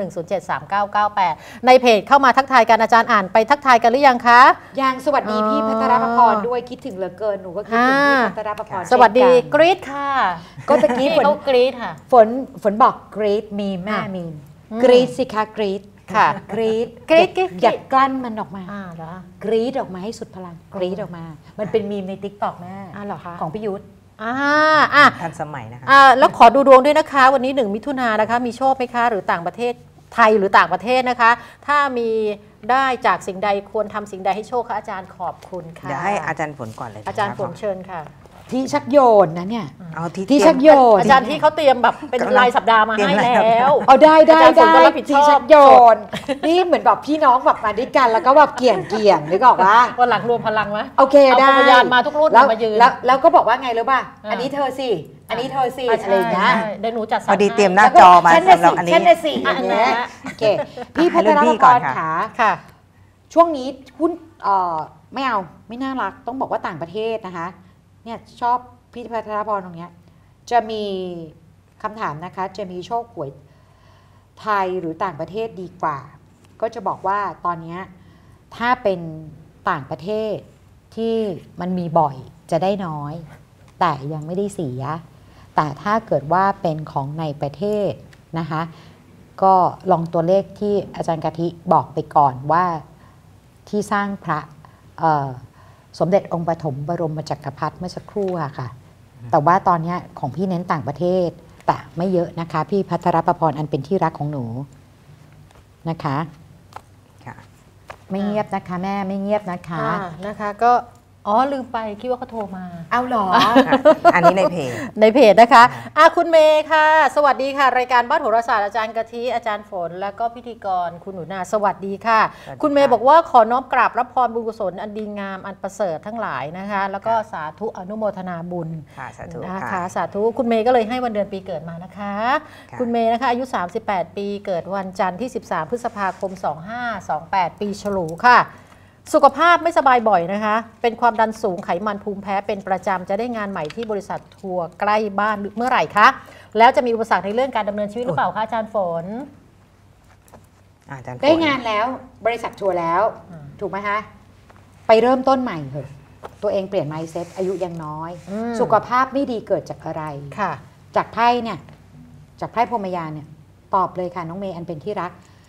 021073998 ในเพจเข้ามาทักทายกันอาจารย์อ่านไปทักทายกันหรือยังคะยังสวัสดีพี่พัทรประพรด้วยคิดถึงเหลือเกินหนูก็คิดถึงพี่พัทรประพรสวัสดีเช่นนกรี๊ดค่ะก็ตะกี้นี่เขากรี๊ดค่ะฝนบอกกรีดมีแม่อ่ะมีนอืมกรีดสิคะกรีดค่ะกรีดกรี๊ดกรี๊ดอย่ากลั้นมันออกมาเหรอกรีดออกมาให้สุดพลังกรีดออกมา มันเป็นมีมในติ๊กต็อกแม่เหรอคะของพี่ยุทธทันสมัยนะคะแล้วขอดูดวงด้วยนะคะ วันนี้1 มิถุนายนนะคะมีโชคไหมคะหรือต่างประเทศไทยหรือต่างประเทศนะคะ ถ้ามีได้จากสิ่งใดควรทำสิ่งใดให้โชคคะอาจารย์ขอบคุณค่ะเดี๋ยวให้อาจารย์ฝนก่อนเลยอาจารย์ฝนเชิญค่ะที่ชักโยนนะเนี่ยเอาที่ที่เตรียมชักโยนอาจารย์ที่เขาเตรียมแบบเป็นรายสัปดาห์มาให้แล้วเอาได้อาจารย์ฝนจะรับผิดชอบที่ชักโยนนี่เหมือนแบบพี่น้องแบบมาด้วยกันแล้วก็แบบเกี่ยงนึกออกว่าวันหลังรวมพลังไหมโอเคเอาได้พยานมาทุกรุ่นแล้วมายืนแล้วก็บอกว่าไงรู้ป่ะอ่าอันนี้เธอสิอันนี้เธอสิใช่อะไรอย่างเงี้ยใช่เดี๋ยวหนูจัดสรพรอดีให้เตรียมหน้าแล้วก็จอมาฉันน่ะสำหรับสิอันนี้ฉันน่ะสิอย่างเงี้ยโอเคพี่พัทรให้รุ่นพี่พก่อนรค่ะขาค่ะช่วงนี้หุ้นไม่เอาไม่น่ารักต้องบอกว่าต่างประเทศนะคะเนี่ยชอบพี่พัทรพรตรงเนี้ยจะมีคำถามนะคะจะมีโชคหวยไทยหรือต่างประเทศดีกว่า ก็จะบอกว่าตอนเนี้ยถ้าเป็นต่างประเทศที่มันมีบ่อยจะได้น้อย แต่ยังไม่ได้เสีย แต่ถ้าเกิดว่าเป็นของในประเทศนะคะก็ลองตัวเลขที่อาจารย์กะทิบอกไปก่อนว่าที่สร้างพระสมเด็จองค์ปฐมบรมจักรพรรดิเมื่อสักครู่อะค่ะ แต่ว่าตอนนี้ของพี่เน้นต่างประเทศแต่ไม่เยอะนะคะพี่พัทรประพรอันเป็นที่รักของหนูนะคะค่ะไม่เงียบนะคะแม่ไม่เงียบนะคะนะคะก็ลืมไปคิดว่าเขาโทรมาเอาหรออันนี้ในเพจในเพจนะคะคุณเมย์ค่ะ สวัสดีค่ะ รายการบ้านโหราศาสตร์อาจารย์กะทิอาจารย์ฝน และก็พิธีกรคุณหนูนาสวัสดีค่ะสวัสดีคุณเมย์ค่ะบอกว่าขอน้อมกราบรับพรบุญกุศลอันดีงามอันประเสริฐทั้งหลายนะคะ แล้วก็สาธุอนุโมทนาบุญค่ะสาธุนะคะค่ะสาธุคุณเมย์ก็เลยให้วันเดือนปีเกิดมานะคะค่ะคุณเมย์นะคะอายุ 38 ปีเกิดวันจันทร์ที่ 13 พฤษภาคม 2528 ปีฉลูค่ะสุขภาพไม่สบายบ่อยนะคะ เป็นความดันสูงไขมันภูมิแพ้เป็นประจำจะได้งานใหม่ที่บริษัททัวร์ใกล้บ้านเมื่อไหร่คะ แล้วจะมีอุปสรรคในเรื่องการดำเนินชีวิตหรือเปล่าคะอาจารย์ฝนอาจารย์ฝได้งานแล้วบริษัททัวร์แล้ว ถูกไหมคะไปเริ่มต้นใหม่เถอะตัวเองเปลี่ยน mindset อายุยังน้อยอืมสุขภาพไม่ดีเกิดจากอะไรค่ะจากไพ่เนี่ยจากไพ่พรหมยานเนี่ยตอบเลยค่ะน้องเมย์อันเป็นที่รัก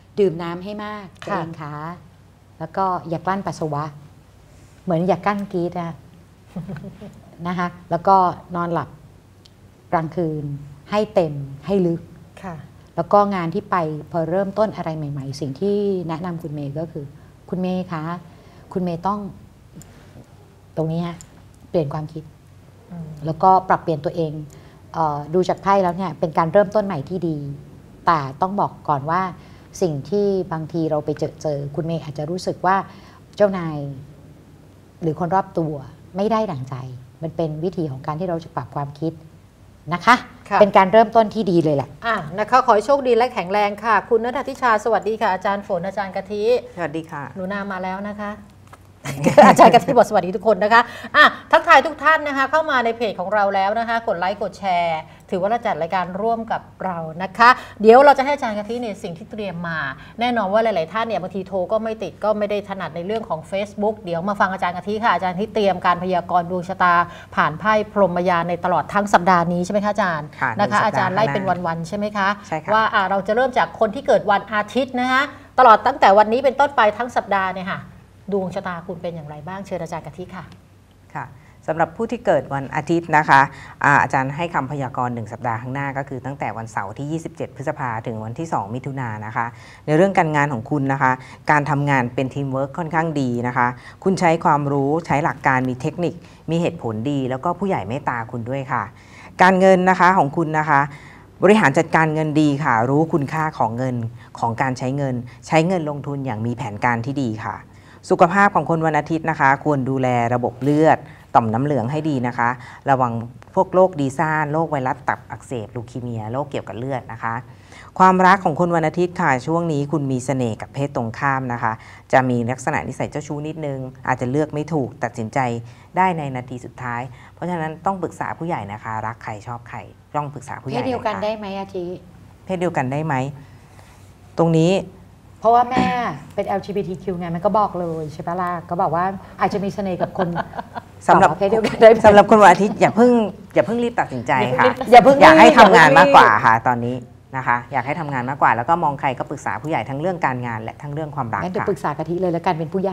ดื่มน้ำให้มากตัวเองค่ะแล้วก็อย่ากลั้นปัสสาวะ เหมือนอย่ากลั้นกรีดนะคะแล้วก็นอนหลับกลางคืนให้เต็มให้ลึกแล้วก็งานที่ไปพอเริ่มต้นอะไรใหม่ๆสิ่งที่แนะนำคุณเมย์ก็คือคุณเมย์คะคุณเมย์ต้องตรงนี้เปลี่ยนความคิดแล้วก็ปรับเปลี่ยนตัวเองดูจากไพ่แล้วเนี่ยเป็นการเริ่มต้นใหม่ที่ดีแต่ต้องบอกก่อนว่าสิ่งที่บางทีเราไปเจอคุณเมย์อาจจะรู้สึกว่าเจ้านายหรือคนรอบตัวไม่ได้ดั่งใจมันเป็นวิธีของการที่เราจะปรับความคิดนะคะเป็นการเริ่มต้นที่ดีเลยแหละนะคะขอให้โชคดีและแข็งแรงค่ะคุณณัฐทิชาสวัสดีค่ะอาจารย์ฝนอาจารย์กะทิสวัสดีค่ะหนูนามาแล้วนะคะอาจารย์กะทิบอกสวัสดีทุกคนนะคะทักทายทุกท่านนะคะเข้ามาในเพจของเราแล้วนะคะกดไลค์กดแชร์ถือว่าเราจัดรายการร่วมกับเรานะคะเดี๋ยวเราจะให้อาจารย์กะทิเนี่ยสิ่งที่เตรียมมาแน่นอนว่าหลายๆท่านเนี่ยบางทีโทรก็ไม่ติดก็ไม่ได้ถนัดในเรื่องของ Facebook เดี๋ยวมาฟังอาจารย์กะทิค่ะอาจารย์ที่เตรียมการพยากรณ์ดวงชะตาผ่านไพ่พรหมยานในตลอดทั้งสัปดาห์นี้ใช่ไหมคะอาจารย์นะคะอาจารย์ไล่เป็นวันๆใช่ไหมคะว่าเราจะเริ่มจากคนที่เกิดวันอาทิตย์นะคะตลอดตั้งแต่วันนี้เป็นต้นไปทั้งสัปดาห์เนี่ยค่ะดวงชะตาคุณเป็นอย่างไรบ้างเชิญอาจารย์กะทิค่ะค่ะสำหรับผู้ที่เกิดวันอาทิตย์นะคะอาจารย์ให้คำพยากรณ์1สัปดาห์ข้างหน้าก็คือตั้งแต่วันเสาร์ที่27พฤษภาถึงวันที่2มิถุนายนนะคะในเรื่องการงานของคุณนะคะการทำงานเป็นทีมเวิร์คค่อนข้างดีนะคะคุณใช้ความรู้ใช้หลักการมีเทคนิคมีเหตุผลดีแล้วก็ผู้ใหญ่เมตตาคุณด้วยค่ะการเงินนะคะของคุณนะคะบริหารจัดการเงินดีค่ะรู้คุณค่าของเงินของการใช้เงินลงทุนอย่างมีแผนการที่ดีค่ะสุขภาพของคนวันอาทิตย์นะคะควรดูแลระบบเลือดต่อมน้ำเหลืองให้ดีนะคะระวังพวกโรคดีซ่านโรคไวรัสตับอักเสบลูคีเมียโรคเกี่ยวกับเลือดนะคะความรักของคนวันอาทิตย์ค่ะช่วงนี้คุณมีเสน่ห์กับเพศตรงข้ามนะคะจะมีลักษณะนิสัยเจ้าชู้นิดนึงอาจจะเลือกไม่ถูกตัดสินใจได้ในนาทีสุดท้ายเพราะฉะนั้นต้องปรึกษาผู้ใหญ่นะคะรักใครชอบใครต้องปรึกษาผู้ใหญ่เพศเดียวกันได้ไหมอาทิเพศเดียวกันได้ไหมตรงนี้เพราะว่าแม่เป็น LGBTQ ไงมันก็บอกเลยใช่ปะล่ะก็บอกว่าอาจจะมีเสน่ห์กับคนสำหรับเพศเดียวกันได้สำหรับคนวันอาทิตย์อย่าเพิ่งรีบตัดสินใจค่ะอยากให้ทำงานมากกว่าค่ะตอนนี้นะคะอยากให้ทำงานมากกว่าแล้วก็มองใครก็ปรึกษาผู้ใหญ่ทั้งเรื่องการงานและทั้งเรื่องความรักค่ะงั้นจะปรึกษากะทิเลยแล้วกันเป็นผู้ใหญ่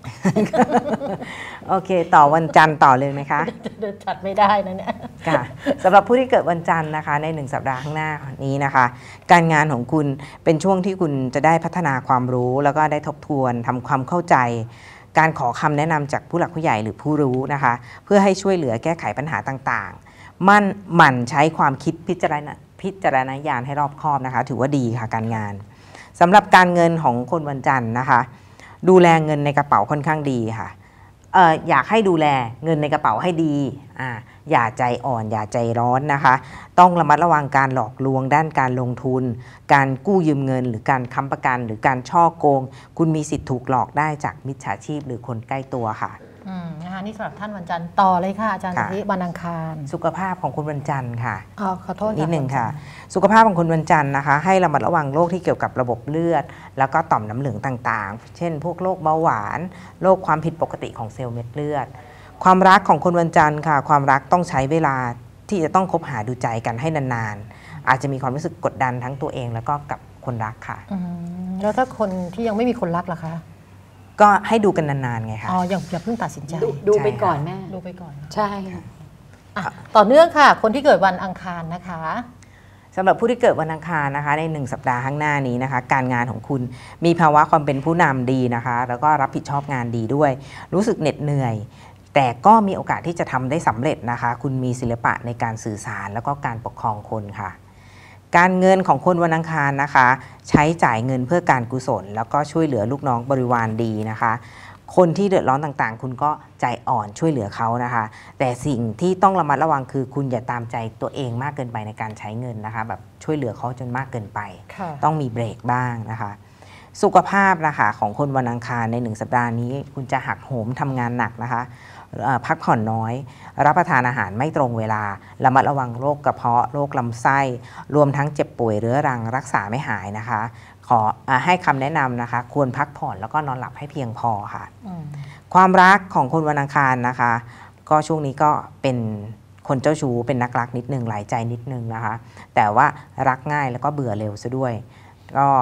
โอเคต่อวันจันทร์ต่อเลยไหมคะจัดไม่ได้นะเนี่ยค่ะสำหรับผู้ที่เกิดวันจันทร์นะคะใน1สัปดาห์ข้างหน้านี้นะคะการงานของคุณเป็นช่วงที่คุณจะได้พัฒนาความรู้แล้วก็ได้ทบทวนทำความเข้าใจการขอคำแนะนำจากผู้หลักผู้ใหญ่หรือผู้รู้นะคะเพื่อให้ช่วยเหลือแก้ไขปัญหาต่างๆหมั่นใช้ความคิดพิจารณญาณให้รอบคอบนะคะถือว่าดีค่ะการงานสำหรับการเงินของคนวันจันทร์นะคะดูแลเงินในกระเป๋าค่อนข้างดีค่ะอยากให้ดูแลเงินในกระเป๋าให้ดีอย่าใจอ่อนอย่าใจร้อนนะคะต้องระมัดระวังการหลอกลวงด้านการลงทุนการกู้ยืมเงินหรือการค้ำประกันหรือการช่อโกงคุณมีสิทธิ์ถูกหลอกได้จากมิจฉาชีพหรือคนใกล้ตัวค่ะนะคะนี่สำหรับท่านวันจันทร์ต่อเลยค่ะอาจารย์ที่วันอังคารสุขภาพของคุณวันจันทร์ค่ะขอโทษนิดหนึ่งค่ะสุขภาพของคุณวันจันทร์นะคะให้ระมัดระวังโรคที่เกี่ยวกับระบบเลือดแล้วก็ต่อมน้ำเหลืองต่างๆเช่นพวกโรคเบาหวานโรคความผิดปกติของเซลล์เม็ดเลือดความรักของคนวันจันทร์ค่ะความรักต้องใช้เวลาที่จะต้องคบหาดูใจกันให้นานๆอาจจะมีความรู้สึกกดดันทั้งตัวเองแล้วก็กับคนรักค่ะแล้วถ้าคนที่ยังไม่มีคนรักล่ะคะก็ให้ดูกันนานๆไงคะอย่าเพิ่งตัดสินใจดูไปก่อนแม่ดูไปก่อนใช่ต่อเนื่องค่ะคนที่เกิดวันอังคารนะคะสำหรับผู้ที่เกิดวันอังคารนะคะใน1สัปดาห์ข้างหน้านี้นะคะการงานของคุณมีภาวะความเป็นผู้นำดีนะคะแล้วก็รับผิดชอบงานดีด้วยรู้สึกเหน็ดเหนื่อยแต่ก็มีโอกาสที่จะทำได้สำเร็จนะคะคุณมีศิลปะในการสื่อสารแล้วก็การปกครองคนค่ะการเงินของคนวันอังคารนะคะใช้จ่ายเงินเพื่อการกุศลแล้วก็ช่วยเหลือลูกน้องบริวารดีนะคะคนที่เดือดร้อนต่างๆคุณก็ใจอ่อนช่วยเหลือเขานะคะแต่สิ่งที่ต้องระมัดระวังคือคุณอย่าตามใจตัวเองมากเกินไปในการใช้เงินนะคะแบบช่วยเหลือเขาจนมากเกินไปต้องมีเบรกบ้างนะคะสุขภาพนะคะของคนวันอังคารใน1สัปดาห์นี้คุณจะหักโหมทำงานหนักนะคะพักผ่อนน้อยรับประทานอาหารไม่ตรงเวลาระมัดระวังโรคกระเพาะโรคลำไส้รวมทั้งเจ็บป่วยเรื้อรังรักษาไม่หายนะคะขอให้คำแนะนำนะคะควรพักผ่อนแล้วก็นอนหลับให้เพียงพอค่ะความรักของคนวันอังคารนะคะก็ช่วงนี้ก็เป็นคนเจ้าชู้เป็นนักรักนิดนึงหลายใจนิดนึงนะคะแต่ว่ารักง่ายแล้วก็เบื่อเร็วซะด้วยก็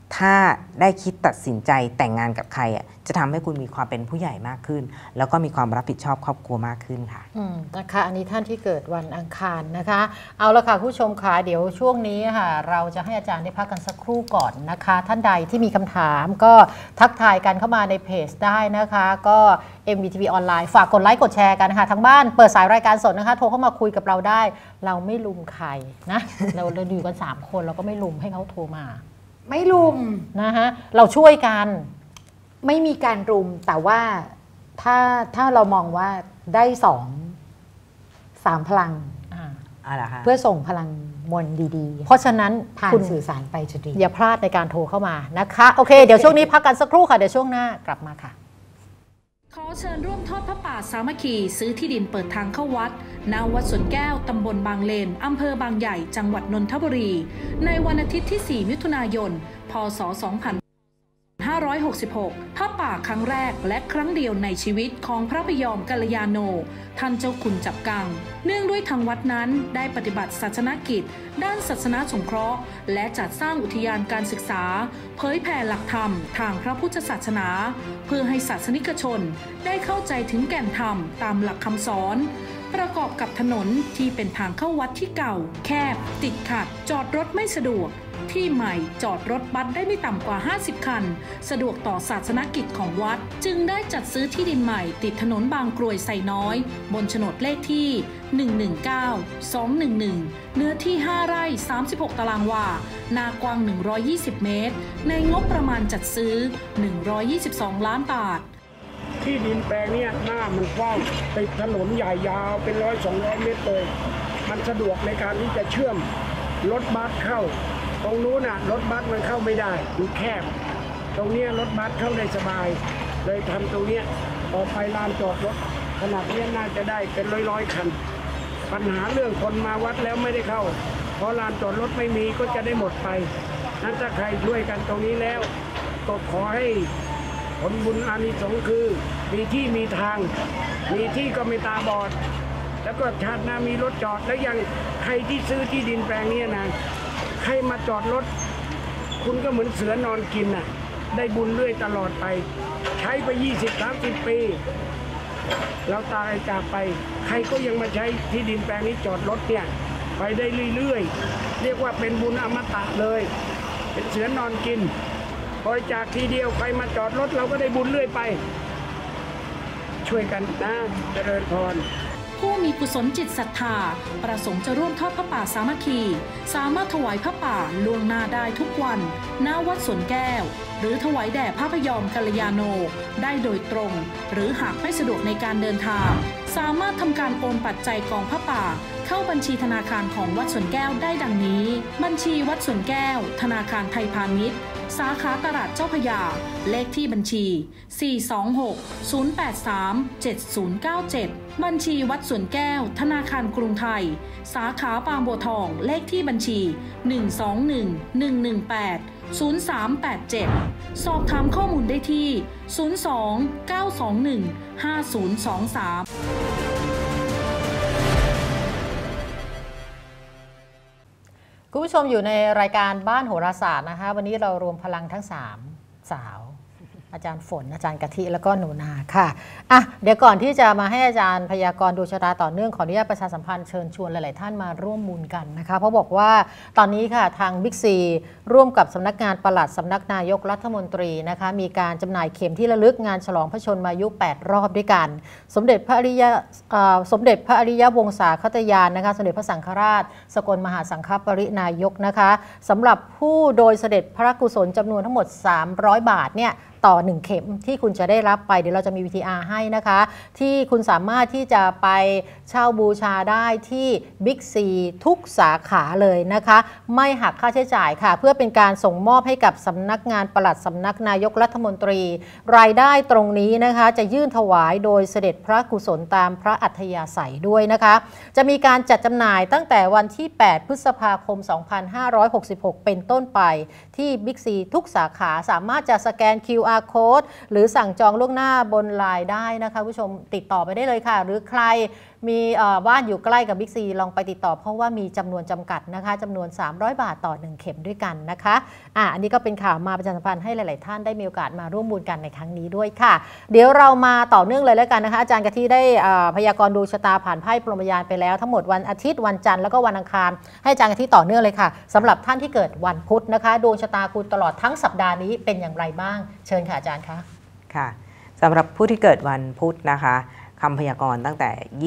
ถ้าได้คิดตัดสินใจแต่งงานกับใครจะทำให้คุณมีความเป็นผู้ใหญ่มากขึ้นแล้วก็มีความรับผิดชอบครอบครัวมากขึ้นค่ะนะคะอันนี้ท่านที่เกิดวันอังคารนะคะเอาละค่ะผู้ชมค่ะเดี๋ยวช่วงนี้ค่ะเราจะให้อาจารย์ได้พักกันสักครู่ก่อนนะคะท่านใดที่มีคำถามก็ทักทายกันเข้ามาในเพจได้นะคะก็ MVTV ออนไลน์ฝากกดไลค์กดแชร์กันนะคะทั้งบ้านเปิดสายรายการสดนะคะโทรเข้ามาคุยกับเราได้เราไม่ลุมใครนะเราอยู่กัน3คนเราก็ไม่ลุมให้เขาโทรมาไม่รุมนะคะเราช่วยกันไม่มีการรุมแต่ว่าถ้าเรามองว่าได้3 พลังเพื่อส่งพลังมวลดีๆเพราะฉะนั้นคุณสื่อสารไปจะดีอย่าพลาดในการโทรเข้ามานะคะโอเคเดี๋ยวช่วงนี้พักกันสักครู่ค่ะเดี๋ยวช่วงหน้ากลับมาค่ะขอเชิญร่วมทอดพระป่าสามัคคีซื้อที่ดินเปิดทางเข้าวัดณวัดสวนแก้วตำบลบางเลนอำเภอบางใหญ่จังหวัดนนทบุรีในวันอาทิตย์ที่4 มิถุนายนพ.ศ. 2566พระป่าครั้งแรกและครั้งเดียวในชีวิตของพระพยอมกัลยาโนท่านเจ้าคุณจับกังเนื่องด้วยทางวัดนั้นได้ปฏิบัติศาสนกิจด้านศาสนาสงเคราะห์และจัดสร้างอุทยานการศึกษาเผยแผ่หลักธรรมทางพระพุทธศาสนาเพื่อให้ศาสนิกชนได้เข้าใจถึงแก่นธรรมตามหลักคำสอนประกอบกับถนนที่เป็นทางเข้าวัดที่เก่าแคบติดขัดจอดรถไม่สะดวกที่ใหม่จอดรถบัสได้ไม่ต่ำกว่า50คันสะดวกต่อศาสนกิจของวัดจึงได้จัดซื้อที่ดินใหม่ติดถนนบางกรวยไซน้อยบนโฉนดเลขที่119-211เนื้อที่5 ไร่ 36 ตารางวานากว้าง120 เมตรในงบประมาณจัดซื้อ122 ล้านบาทที่ดินแปลงนี้หน้ามันกว้างติดถนนใหญ่ยาวเป็น100-200 เมตรเลยมันสะดวกในการที่จะเชื่อมรถบัสเข้าตรงนู้นรถบัสมันเข้าไม่ได้มันแคบตรงนี้รถบัสเข้าได้สบายเลยทำตรงนี้ต่อไปลานจอดรถขนาดนี้น่าจะได้เป็นร้อยคันปัญหาเรื่องคนมาวัดแล้วไม่ได้เข้าเพราะลานจอดรถไม่มีก็จะได้หมดไปนั้นถ้าใครช่วยกันตรงนี้แล้วก็ขอให้ผลบุญอานิสงส์คือมีที่มีทางมีที่ก็ไม่ตาบอดแล้วก็ชาติหน้ามีรถจอดแล้วยังใครที่ซื้อที่ดินแปลงนี้นะใครมาจอดรถคุณก็เหมือนเสือนอนกินได้บุญเรื่อยตลอดไปใช้ไป20-30 ปีแล้วตายจากไปใครก็ยังมาใช้ที่ดินแปลงนี้จอดรถเนี่ยไปได้เรื่อยๆเรียกว่าเป็นบุญอมตะเลยเป็นเสือนอนกินพอจากทีเดียวใครมาจอดรถเราก็ได้บุญเรื่อยไปช่วยกันนะเจริญพรผู้มีกุศลจิตศรัทธาประสงค์จะร่วมทอดพระป่าสามัคคีสามารถถวายพระป่าล่วงหน้าได้ทุกวันณวัดสวนแก้วหรือถวายแด่พระพยอมกัลยาโนได้โดยตรงหรือหากไม่สะดวกในการเดินทางสามารถทำการโอนปัจจัยกองพระป่าเข้าบัญชีธนาคารของวัดสวนแก้วได้ดังนี้บัญชีวัดสวนแก้วธนาคารไทยพาณิชย์สาขาตลาดเจ้าพระยาเลขที่บัญชี426-083-7097บัญชีวัดสวนแก้วธนาคารกรุงไทยสาขาบางบัวทองเลขที่บัญชี121-118-0387สอบถามข้อมูลได้ที่02-921-5023 คุณผู้ชมอยู่ในรายการบ้านโหราศาสตร์นะคะวันนี้เรารวมพลังทั้ง3สาวอาจารย์ฝนอาจารย์กะทิแล้วก็หนูนาค่ะเดี๋ยวก่อนที่จะมาให้อาจารย์พยากรณ์ดวงชะตาต่อเนื่องขออนุญาตประชาสัมพันธ์เชิญชวนหลายๆท่านมาร่วมบุญกันนะคะเพราะบอกว่าตอนนี้ค่ะทางบิ๊กซีร่วมกับสำนักงานปลัดสำนักนายกรัฐมนตรีนะคะมีการจำหน่ายเข็มที่ระลึกงานฉลองพระชนมายุ8 รอบด้วยกันสมเด็จพระอริยวงศาคตยานนะคะสมเด็จพระสังฆราชสกลมหาสังฆปรินายกนะคะสำหรับผู้โดยเสด็จพระกุศลจำนวนทั้งหมด300 บาทเนี่ยต่อ1เข็มที่คุณจะได้รับไปเดี๋ยวเราจะมี VTR ให้นะคะที่คุณสามารถที่จะไปเช่าบูชาได้ที่ Big C ทุกสาขาเลยนะคะไม่หักค่าใช้จ่ายค่ะเพื่อเป็นการส่งมอบให้กับสำนักงานปลัดสำนักนายกรัฐมนตรีรายได้ตรงนี้นะคะจะยื่นถวายโดยเสด็จพระกุศลตามพระอัธยาศัยด้วยนะคะจะมีการจัดจำหน่ายตั้งแต่วันที่8 พฤษภาคม 2566 เป็นต้นไปที่ Big C ทุกสาขาสามารถจะสแกน QR Code หรือสั่งจองล่วงหน้าบนไลน์ได้นะคะผู้ชมติดต่อไปได้เลยค่ะหรือใครมีบ้านอยู่ใกล้กับบิ๊กซีลองไปติดต่อเพราะว่ามีจำนวนจำกัดนะคะจำนวน300 บาทต่อ1เข็มด้วยกันนะคะอันนี้ก็เป็นข่าวมาประชาสัมพันธ์ให้หลายๆท่านได้มีโอกาสมาร่วมบุญกันในครั้งนี้ด้วยค่ะเดี๋ยวเรามาต่อเนื่องเลยแล้วกันนะคะอาจารย์กะทิได้พยากรณ์ดวงชะตาผ่านไพ่พรหมยานไปแล้วทั้งหมดวันอาทิตย์วันจันทร์แล้วก็วันอังคารให้อาจารย์กะทิต่อเนื่องเลยค่ะสำหรับท่านที่เกิดวันพุธนะคะดวงชะตาคุณตลอดทั้งสัปดาห์นี้เป็นอย่างไรบ้างเชิญค่ะอาจารย์คะค่ะสำหรับผู้ที่เกิดวันพุธนะคะคำพยากรณ์ตั้งแต่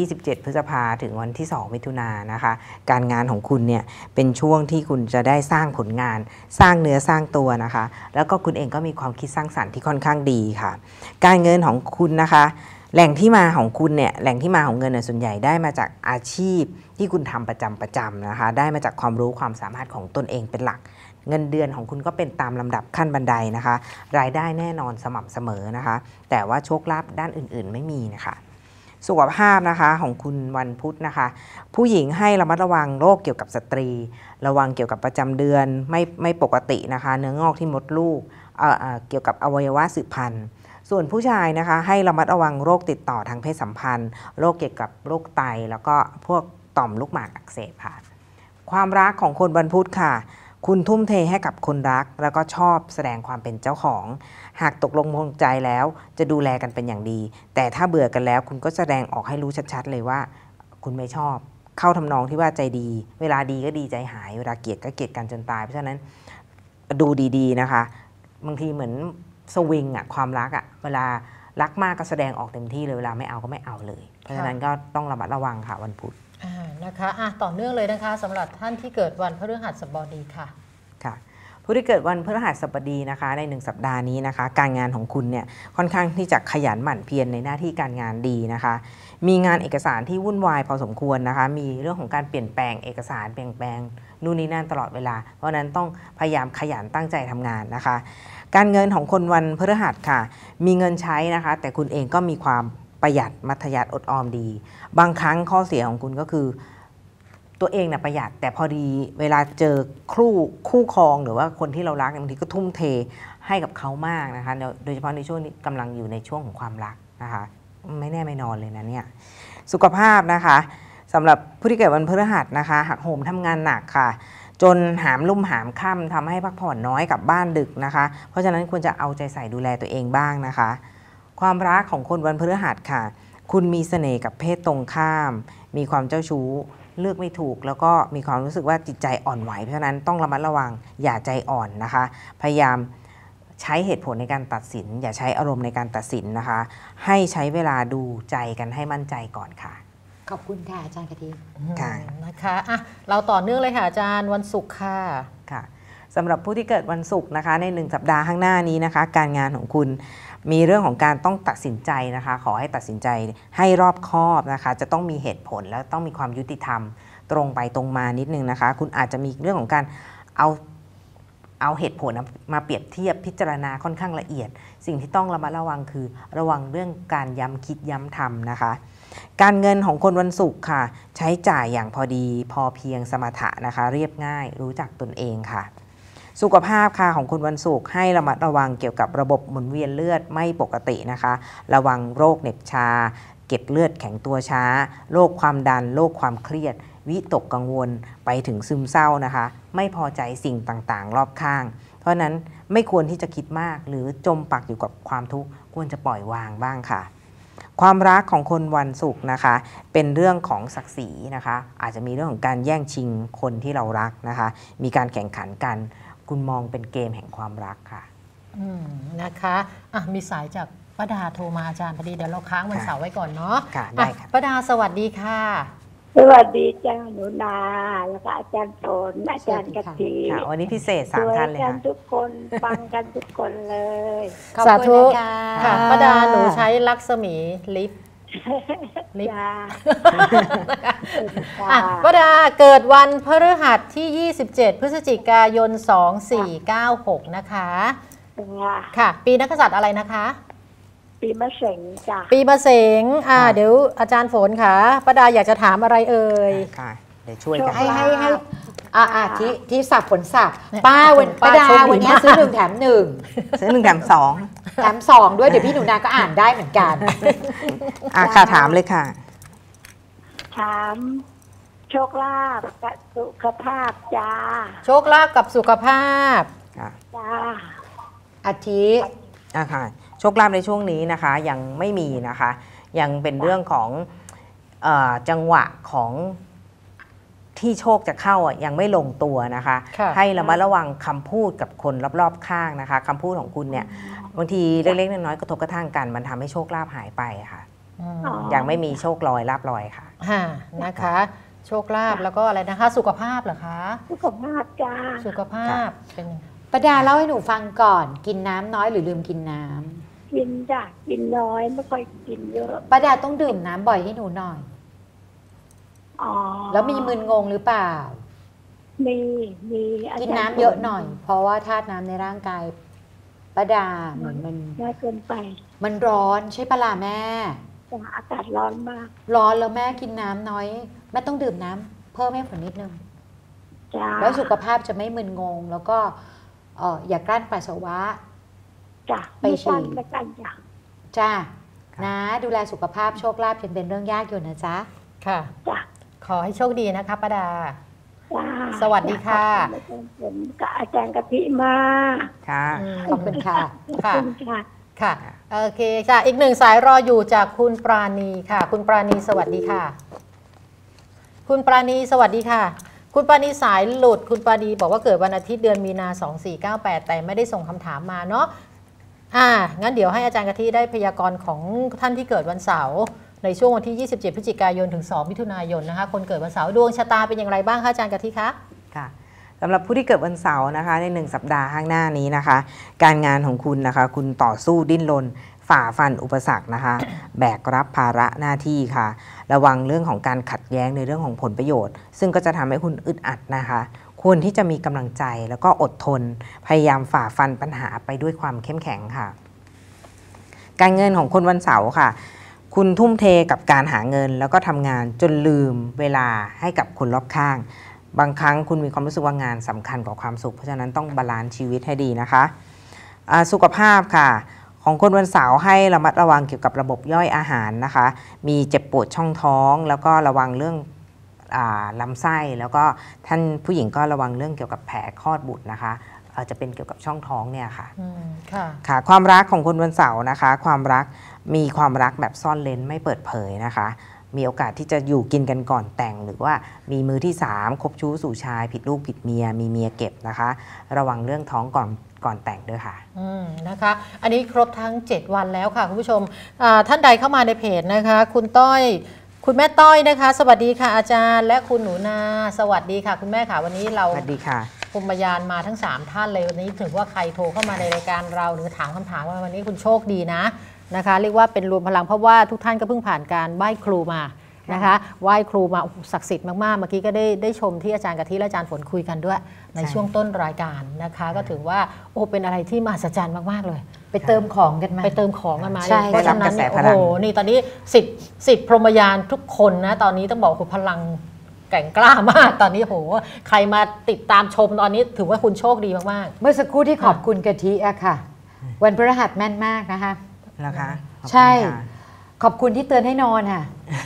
27 พฤษภาถึงวันที่ 2 มิถุนายนนะคะการงานของคุณเนี่ยเป็นช่วงที่คุณจะได้สร้างผลงานสร้างเนื้อสร้างตัวนะคะแล้วก็คุณเองก็มีความคิดสร้างสรรค์ที่ค่อนข้างดีค่ะการเงินของคุณนะคะแหล่งที่มาของคุณเนี่ยแหล่งที่มาของเงินส่วนใหญ่ได้มาจากอาชีพที่คุณทำประจำนะคะได้มาจากความรู้ความสามารถของตนเองเป็นหลักเงินเดือนของคุณก็เป็นตามลำดับขั้นบันไดนะคะรายได้แน่นอนสม่ำเสมอนะคะแต่ว่าโชคลาภด้านอื่นๆไม่มีนะคะสุขภาพนะคะของคุณวันพุธนะคะผู้หญิงให้ระมัดระวังโรคเกี่ยวกับสตรีระวังเกี่ยวกับประจำเดือนไม่ปกตินะคะเนื้องอกที่มดลูกเกี่ยวกับอวัยวะสืบพันธุ์ส่วนผู้ชายนะคะให้ระมัดระวังโรคติดต่อทางเพศสัมพันธ์โรคเกี่ยวกับโรคไตแล้วก็พวกต่อมลูกหมากอักเสบค่ะความรักของคนวันพุธค่ะคุณทุ่มเทให้กับคนรักแล้วก็ชอบแสดงความเป็นเจ้าของหากตกลงปลงใจแล้วจะดูแลกันเป็นอย่างดีแต่ถ้าเบื่อกันแล้วคุณก็แสดงออกให้รู้ชัดๆเลยว่าคุณไม่ชอบเข้าทำนองที่ว่าใจดีเวลาดีก็ดีใจหายเวลาเกลียดก็เกลียดกันจนตายเพราะฉะนั้นดูดีๆนะคะบางทีเหมือนสวิงอะความรักอะเวลารักมากก็แสดงออกเต็มที่เลยเวลาไม่เอาก็ไม่เอาเลยเพราะฉะนั้นก็ต้องระมัดระวังค่ะวันพุธนะคะต่อเนื่องเลยนะคะสำหรับท่านที่เกิดวันพฤหัสบดีค่ะค่ะผู้ที่เกิดวันพฤหัสบดีนะคะใน1สัปดาห์นี้นะคะการงานของคุณเนี่ยค่อนข้างที่จะขยันหมั่นเพียรในหน้าที่การงานดีนะคะมีงานเอกสารที่วุ่นวายพอสมควรนะคะมีเรื่องของการเปลี่ยนแปลงเอกสารเปลี่ยนแปลงนู่นนี่นั่นตลอดเวลาเพราะนั้นต้องพยายามขยันตั้งใจทำงานนะคะการเงินของคนวันพฤหัสค่ะมีเงินใช้นะคะแต่คุณเองก็มีความประหยัดมัธยัสถ์อดออมดีบางครั้งข้อเสียของคุณก็คือตัวเองนะประหยัดแต่พอดีเวลาเจอคู่ครองหรือว่าคนที่เรารักบางทีก็ทุ่มเทให้กับเขามากนะคะโดยเฉพาะในช่วงนี้กำลังอยู่ในช่วงของความรักนะคะไม่แน่ไม่นอนเลยนะเนี่ยสุขภาพนะคะสำหรับผู้ที่เกิดวันพฤหัสนะคะหักโหมทำงานหนักค่ะจนหามลุ่มหามค่ำทำให้พักผ่อนน้อยกลับบ้านดึกนะคะเพราะฉะนั้นควรจะเอาใจใส่ดูแลตัวเองบ้างนะคะความรักของคนวันพฤหัสค่ะคุณมีเสน่ห์กับเพศตรงข้ามมีความเจ้าชู้เลือกไม่ถูกแล้วก็มีความรู้สึกว่าจิตใจอ่อนไหวเพราะฉะนั้นต้องระมัดระวังอย่าใจอ่อนนะคะพยายามใช้เหตุผลในการตัดสินอย่าใช้อารมณ์ในการตัดสินนะคะให้ใช้เวลาดูใจกันให้มั่นใจก่อนค่ะขอบคุณค่ะอาจารย์กะทิค่ะนะคะเราต่อเนื่องเลยค่ะอาจารย์วันศุกร์ค่ะค่ะสำหรับผู้ที่เกิดวันศุกร์นะคะใน1สัปดาห์ข้างหน้านี้นะคะการงานของคุณมีเรื่องของการต้องตัดสินใจนะคะขอให้ตัดสินใจให้รอบคอบนะคะจะต้องมีเหตุผลและต้องมีความยุติธรรมตรงไปตรงมานิดนึงนะคะคุณอาจจะมีเรื่องของการเอาเหตุผลมาเปรียบเทียบพิจารณาค่อนข้างละเอียดสิ่งที่ต้องระมัดระวังคือระวังเรื่องการย้ำคิดย้ำทำนะคะการเงินของคนวันศุกร์ค่ะใช้จ่ายอย่างพอดีพอเพียงสมถะนะคะเรียบง่ายรู้จักตนเองค่ะสุขภาพค่ะของคุณวันศุกร์ให้ระมัดระวังเกี่ยวกับระบบหมุนเวียนเลือดไม่ปกตินะคะระวังโรคเหน็บชาเกล็ดเลือดแข็งตัวช้าโรคความดันโรคความเครียดวิตกกังวลไปถึงซึมเศร้านะคะไม่พอใจสิ่งต่างๆรอบข้างเพราะนั้นไม่ควรที่จะคิดมากหรือจมปักอยู่กับความทุกข์ควรจะปล่อยวางบ้างค่ะความรักของคนวันศุกร์นะคะเป็นเรื่องของศักดิ์ศรีนะคะอาจจะมีเรื่องของการแย่งชิงคนที่เรารักนะคะมีการแข่งขันกันคุณมองเป็นเกมแห่งความรักค่ะนะคะมีสายจากป้าดาโทรมาอาจารย์พอดีเดี๋ยวเราค้างวันเสาร์ไว้ก่อนเนาะค่ะได้ค่ะป้าดาสวัสดีค่ะสวัสดีจ้าหนูนาแล้วก็อาจารย์ฝนอาจารย์กะทิวันนี้พิเศษ3ท่านเลยค่ะทุกคนฟังกันทุกคนเลยสาธุค่ะป้าดาหนูใช้ลักษมีลิฟป้าดาเกิดวันพฤหัสที่27พฤศจิกายน2496นะคะค่ะปีนักกษัตริย์อะไรนะคะปีมะเสงจ้ะปีมะเสงเดี๋ยวอาจารย์ฝนค่ะป้าดาอยากจะถามอะไรเอ่ยค่ะเดี๋ยวช่วยกันให้ที่สับผลสับป้าดาวันนี้ซื้อ1แถม1 ซื้อ1แถม2 แถม2ด้วยเดี๋ยวพี่หนูนาก็อ่านได้เหมือนกันค่ะถามเลยค่ะถามโชคลาภกับสุขภาพจ้าโชคลาภกับสุขภาพค่ะจ้าอาทิค่ะโชคลาภในช่วงนี้นะคะยังไม่มีนะคะ ยังเป็นเรื่องของจังหวะของที่โชคจะเข้ายังไม่ลงตัวนะคะค่ะให้ระมัดระวังคำพูดกับคนรอบๆข้างนะคะคำพูดของคุณเนี่ยบางทีเล็กๆน้อยๆกระทบกระทั่งกันมันทำให้โชคลาภหายไปค่ะอืมยังไม่มีโชคลอยลาภลอยค่ะนะคะ โชคลาภแล้วก็อะไรนะคะ สุขภาพเหรอคะสุขภาพจ้าสุขภาพเป็นยังไงป้าดาเล่าให้หนูฟังก่อนกินน้ำน้อยหรือลืมกินน้ำกินจ้ะกินน้อยไม่ค่อยกินเยอะป้าดาต้องดื่มน้ำบ่อยให้หนูหน่อยอ๋อแล้วมีมึนงงหรือเปล่ามีอากินจารน้ำเยอะหน่อย เพราะว่าธาตุน้ำในร่างกายป้าดาเหมือนมันน้อยเกินไปมันร้อนใช่ปะล่ะแม่จ้ะอากาศร้อนมากร้อนแล้วแม่กินน้ำน้อยแม่ต้องดื่มน้ำเพิ่มให้ฝนนิดนึงจ้าแล้วสุขภาพจะไม่มึนงง แล้วก็อย่ากลั้นปัสสาวะจ้ะไปฉี่ไม่กันจ้ะจ้านะดูแลสุขภาพโชคลาภยังเป็นเรื่องยากอยู่นะจ๊ะค่ะจ้ะขอให้โชคดีนะคะป้าดาจ้าสวัสดีค่ะผมกับอาจารย์กะทิมาค่ะขอบคุณค่ะขอบคุณค่ะค่ะ โอเคค่ะ อีกหนึ่งสายรออยู่จากคุณปราณีค่ะ คุณปราณีสวัสดีค่ะ คุณปราณีสวัสดีค่ะ คุณปราณีสายหลุด คุณปราณีบอกว่าเกิดวันอาทิตย์เดือนมีนา 2498 แต่ไม่ได้ส่งคำถามมาเนาะ งั้นเดี๋ยวให้อาจารย์กะทิได้พยากรณ์ของท่านที่เกิดวันเสาร์ในช่วงวันที่ 27 พฤศจิกายนถึง 2 มิถุนายนนะคะ คนเกิดวันเสาร์ดวงชะตาเป็นอย่างไรบ้างคะอาจารย์กะทิคะค่ะสำหรับผู้ที่เกิดวันเสาร์นะคะใน1สัปดาห์ข้างหน้านี้นะคะ การงานของคุณนะคะ คุณต่อสู้ดิ้นรนฝ่าฟันอุปสรรคนะคะ แบกรับภาระหน้าที่ค่ะ ระวังเรื่องของการขัดแย้งในเรื่องของผลประโยชน์ ซึ่งก็จะทำให้คุณอึดอัดนะคะควรที่จะมีกำลังใจแล้วก็อดทน พยายามฝ่าฟันปัญหาไปด้วยความเข้มแข็งค่ะ การเงินของคนวันเสาร์ค่ะ คุณทุ่มเทกับการหาเงินแล้วก็ทำงานจนลืมเวลาให้กับคนรอบข้าง บางครั้งคุณมีความรู้สึกว่างานสำคัญกว่าความสุขเพราะฉะนั้นต้องบาลานซ์ชีวิตให้ดีนะคะสุขภาพค่ะของคนวันเสาร์ให้ระมัดระวังเกี่ยวกับระบบย่อยอาหารนะคะมีเจ็บปวดช่องท้องแล้วก็ระวังเรื่องลำไส้แล้วก็ท่านผู้หญิงก็ระวังเรื่องเกี่ยวกับแผลคลอดบุตรนะคะจะเป็นเกี่ยวกับช่องท้องเนี่ยค่ะค่ะค่ะความรักของคนวันเสาร์นะคะความรักมีความรักแบบซ่อนเร้นไม่เปิดเผยนะคะมีโอกาสที่จะอยู่กินกันก่อนแต่งหรือว่ามีมือที่3คบชู้สู่ชายผิดลูกผิดเมียมีเมียเก็บนะคะระวังเรื่องท้องก่อนแต่งด้วยค่ะนะคะ อันนี้ครบทั้ง 7 วันแล้วค่ะคุณผู้ชมท่านใดเข้ามาในเพจนะคะคุณต้อยคุณแม่ต้อยนะคะสวัสดีค่ะอาจารย์และคุณหนูนาสวัสดีค่ะคุณแม่ค่ะวันนี้เราสวัสดีค่ะภูมิยานมาทั้ง3ท่านเลยวันนี้ถือว่าใครโทรเข้ามาในรายการเราหรือถามคำถามว่าวันนี้คุณโชคดีนะคะเรียกว่าเป็นรวมพลังเพราะว่าทุกท่านก็เพิ่งผ่านการไหว้ครูมานะคะไหว้ครูมาศักดิ์สิทธิ์มากๆเมื่อกี้ก็ได้ชมที่อาจารย์กะทิและอาจารย์ฝนคุยกันด้วยในช่วงต้นรายการนะคะก็ถือว่าเป็นอะไรที่มหัศจรรย์มากๆเลยไปเติมของกันมาไปเติมของกันมาใช่เพราะฉะนั้นได้รับกระแสพโอ้ลัโหงนี่ตอนนี้สิทธิ์พรหมยานทุกคนนะตอนนี้ต้องบอกคุณพลังแกร่งกล้ามากตอนนี้โหใครมาติดตามชมตอนนี้ถือว่าคุณโชคดีมากเมื่อสักครู่ที่ขอบคุณกะทิอะค่ะ วันพฤหัสแม่นมากนะคะนะคะขอบคุณใช่ค่ะขอบคุณที่เตือนให้นอนค่ะ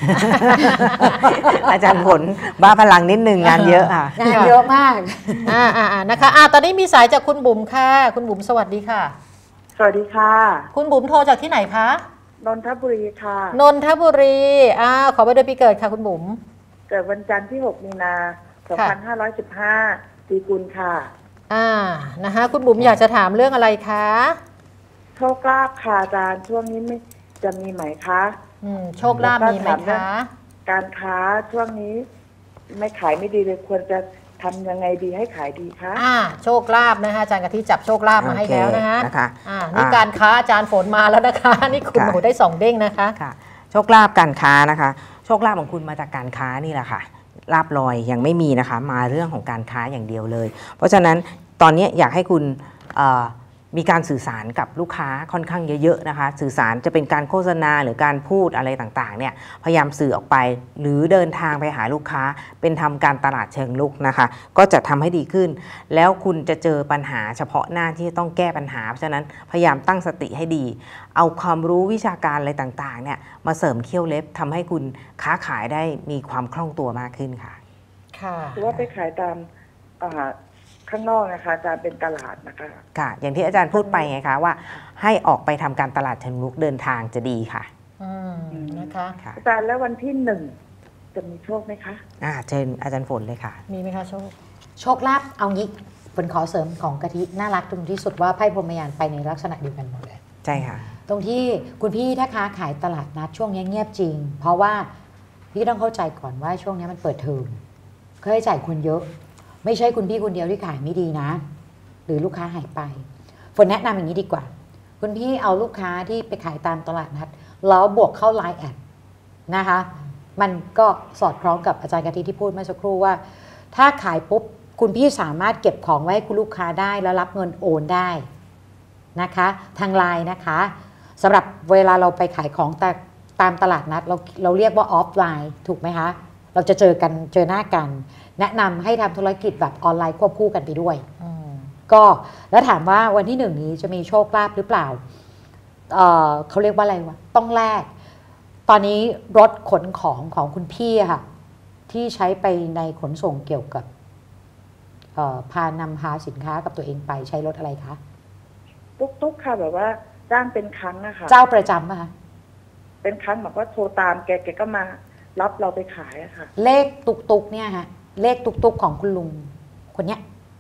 อาจารย์ผลบ้าพลังนิดนึงงานเยอะค่ะงานเยอะมากนะคะตอนนี้มีสายจากคุณบุ๋มค่ะคุณบุ๋มสวัสดีค่ะสวัสดีค่ะคุณบุ๋มโทรจากที่ไหนคะนนทบุรีค่ะนนทบุรีขอใบเดือนปีเกิดค่ะคุณบุ๋มเกิดวันจันทร์ที่ 6 มีนา 2515 ปีกุลค่ะนะคะคุณบุ๋มอยากจะถามเรื่องอะไรคะโชคลาภค่ะอาจารย์ช่วงนี้ไม่จะมีไหมคะโชคลาภมีไหมคะการค้าช่วงนี้ไม่ขายไม่ดีเลยควรจะทำยังไงดีให้ขายดีคะโชคลาภนะคะอาจารย์กะทิจับโชคลาภมาให้โอเคแล้วนะคะนะคะนี่การค้าอาจารย์ฝนมาแล้วนะคะ นี่คุณค่ะหนูได้2 เด้งนะคะค่ะโชคลาภการค้านะคะโชคลาภของคุณมาจากการค้านี่แหละค่ะลาภลอยยังไม่มีนะคะมาเรื่องของการค้าอย่างเดียวเลย เพราะฉะนั้นตอนนี้อยากให้คุณมีการสื่อสารกับลูกค้าค่อนข้างเยอะๆนะคะสื่อสารจะเป็นการโฆษณาหรือการพูดอะไรต่างๆเนี่ยพยายามสื่อออกไปหรือเดินทางไปหาลูกค้าเป็นทำการตลาดเชิงลุกนะคะก็จะทำให้ดีขึ้นแล้วคุณจะเจอปัญหาเฉพาะหน้าที่ต้องแก้ปัญหาเพราะฉะนั้นพยายามตั้งสติให้ดีเอาความรู้วิชาการอะไรต่างๆเนี่ยมาเสริมเขี้ยวเล็บทำให้คุณค้าขายได้มีความคล่องตัวมากขึ้นค่ะค่ะหรือว่าไปขายตามข้างนอกนะคะอาจารย์เป็นตลาดนะคะค่ะอย่างที่อาจารย์พูดไปไงคะว่าให้ออกไปทำการตลาดเชิงรุกเดินทางจะดีค่ะนะคะอาจารย์แล้ววันที่1จะมีโชคไหมคะเชิญอาจารย์ฝนเลยค่ะมีไหมคะโชคลาภเอางี้ฝนขอเสริมของกะทิน่ารักตรงที่สุดว่าไพ่พรหมยานไปในลักษณะเดียวกันหมดเลยใช่ค่ะตรงที่คุณพี่ถ้าค้าขายตลาดนัดช่วงนี้เงียบจริงเพราะว่าพี่ต้องเข้าใจก่อนว่าช่วงนี้มันเปิดเทอมค่าใช้จ่ายคนเยอะไม่ใช่คุณพี่คนเดียวที่ขายไม่ดีนะหรือลูกค้าหายไปฝนแนะนำอย่างนี้ดีกว่าคุณพี่เอาลูกค้าที่ไปขายตามตลาดนัดแล้วบวกเข้า LINE แอดนะคะมันก็สอดคล้องกับอาจารย์กะทิที่พูดเมื่อสักครู่ว่าถ้าขายปุ๊บคุณพี่สามารถเก็บของไว้ให้คุณลูกค้าได้แล้วรับเงินโอนได้นะคะทาง LINE นะคะสำหรับเวลาเราไปขายของตามตลาดนัดเราเรียกว่าออฟไลน์ถูกไหมคะเราจะเจอหน้ากันแนะนำให้ทำธุรกิจแบบออนไลน์ควบคู่กันไปด้วยก็แล้วถามว่าวันที่1นี้จะมีโชคลาภหรือเปล่าเขาเรียกว่าอะไรวะต้องแลกตอนนี้รถขนของคุณพี่ค่ะที่ใช้ไปในขนส่งเกี่ยวกับพานำสินค้ากับตัวเองไปใช้รถอะไรคะตุ๊กค่ะแบบว่าจ้างเป็นครั้งอะค่ะเจ้าประจำป่ะคะเป็นครั้งแบบว่าโทรตามแกก็มารับเราไปขายอะค่ะเลขตุกเนี่ยฮะเลขตุกของคุณลุงคนเนี้ย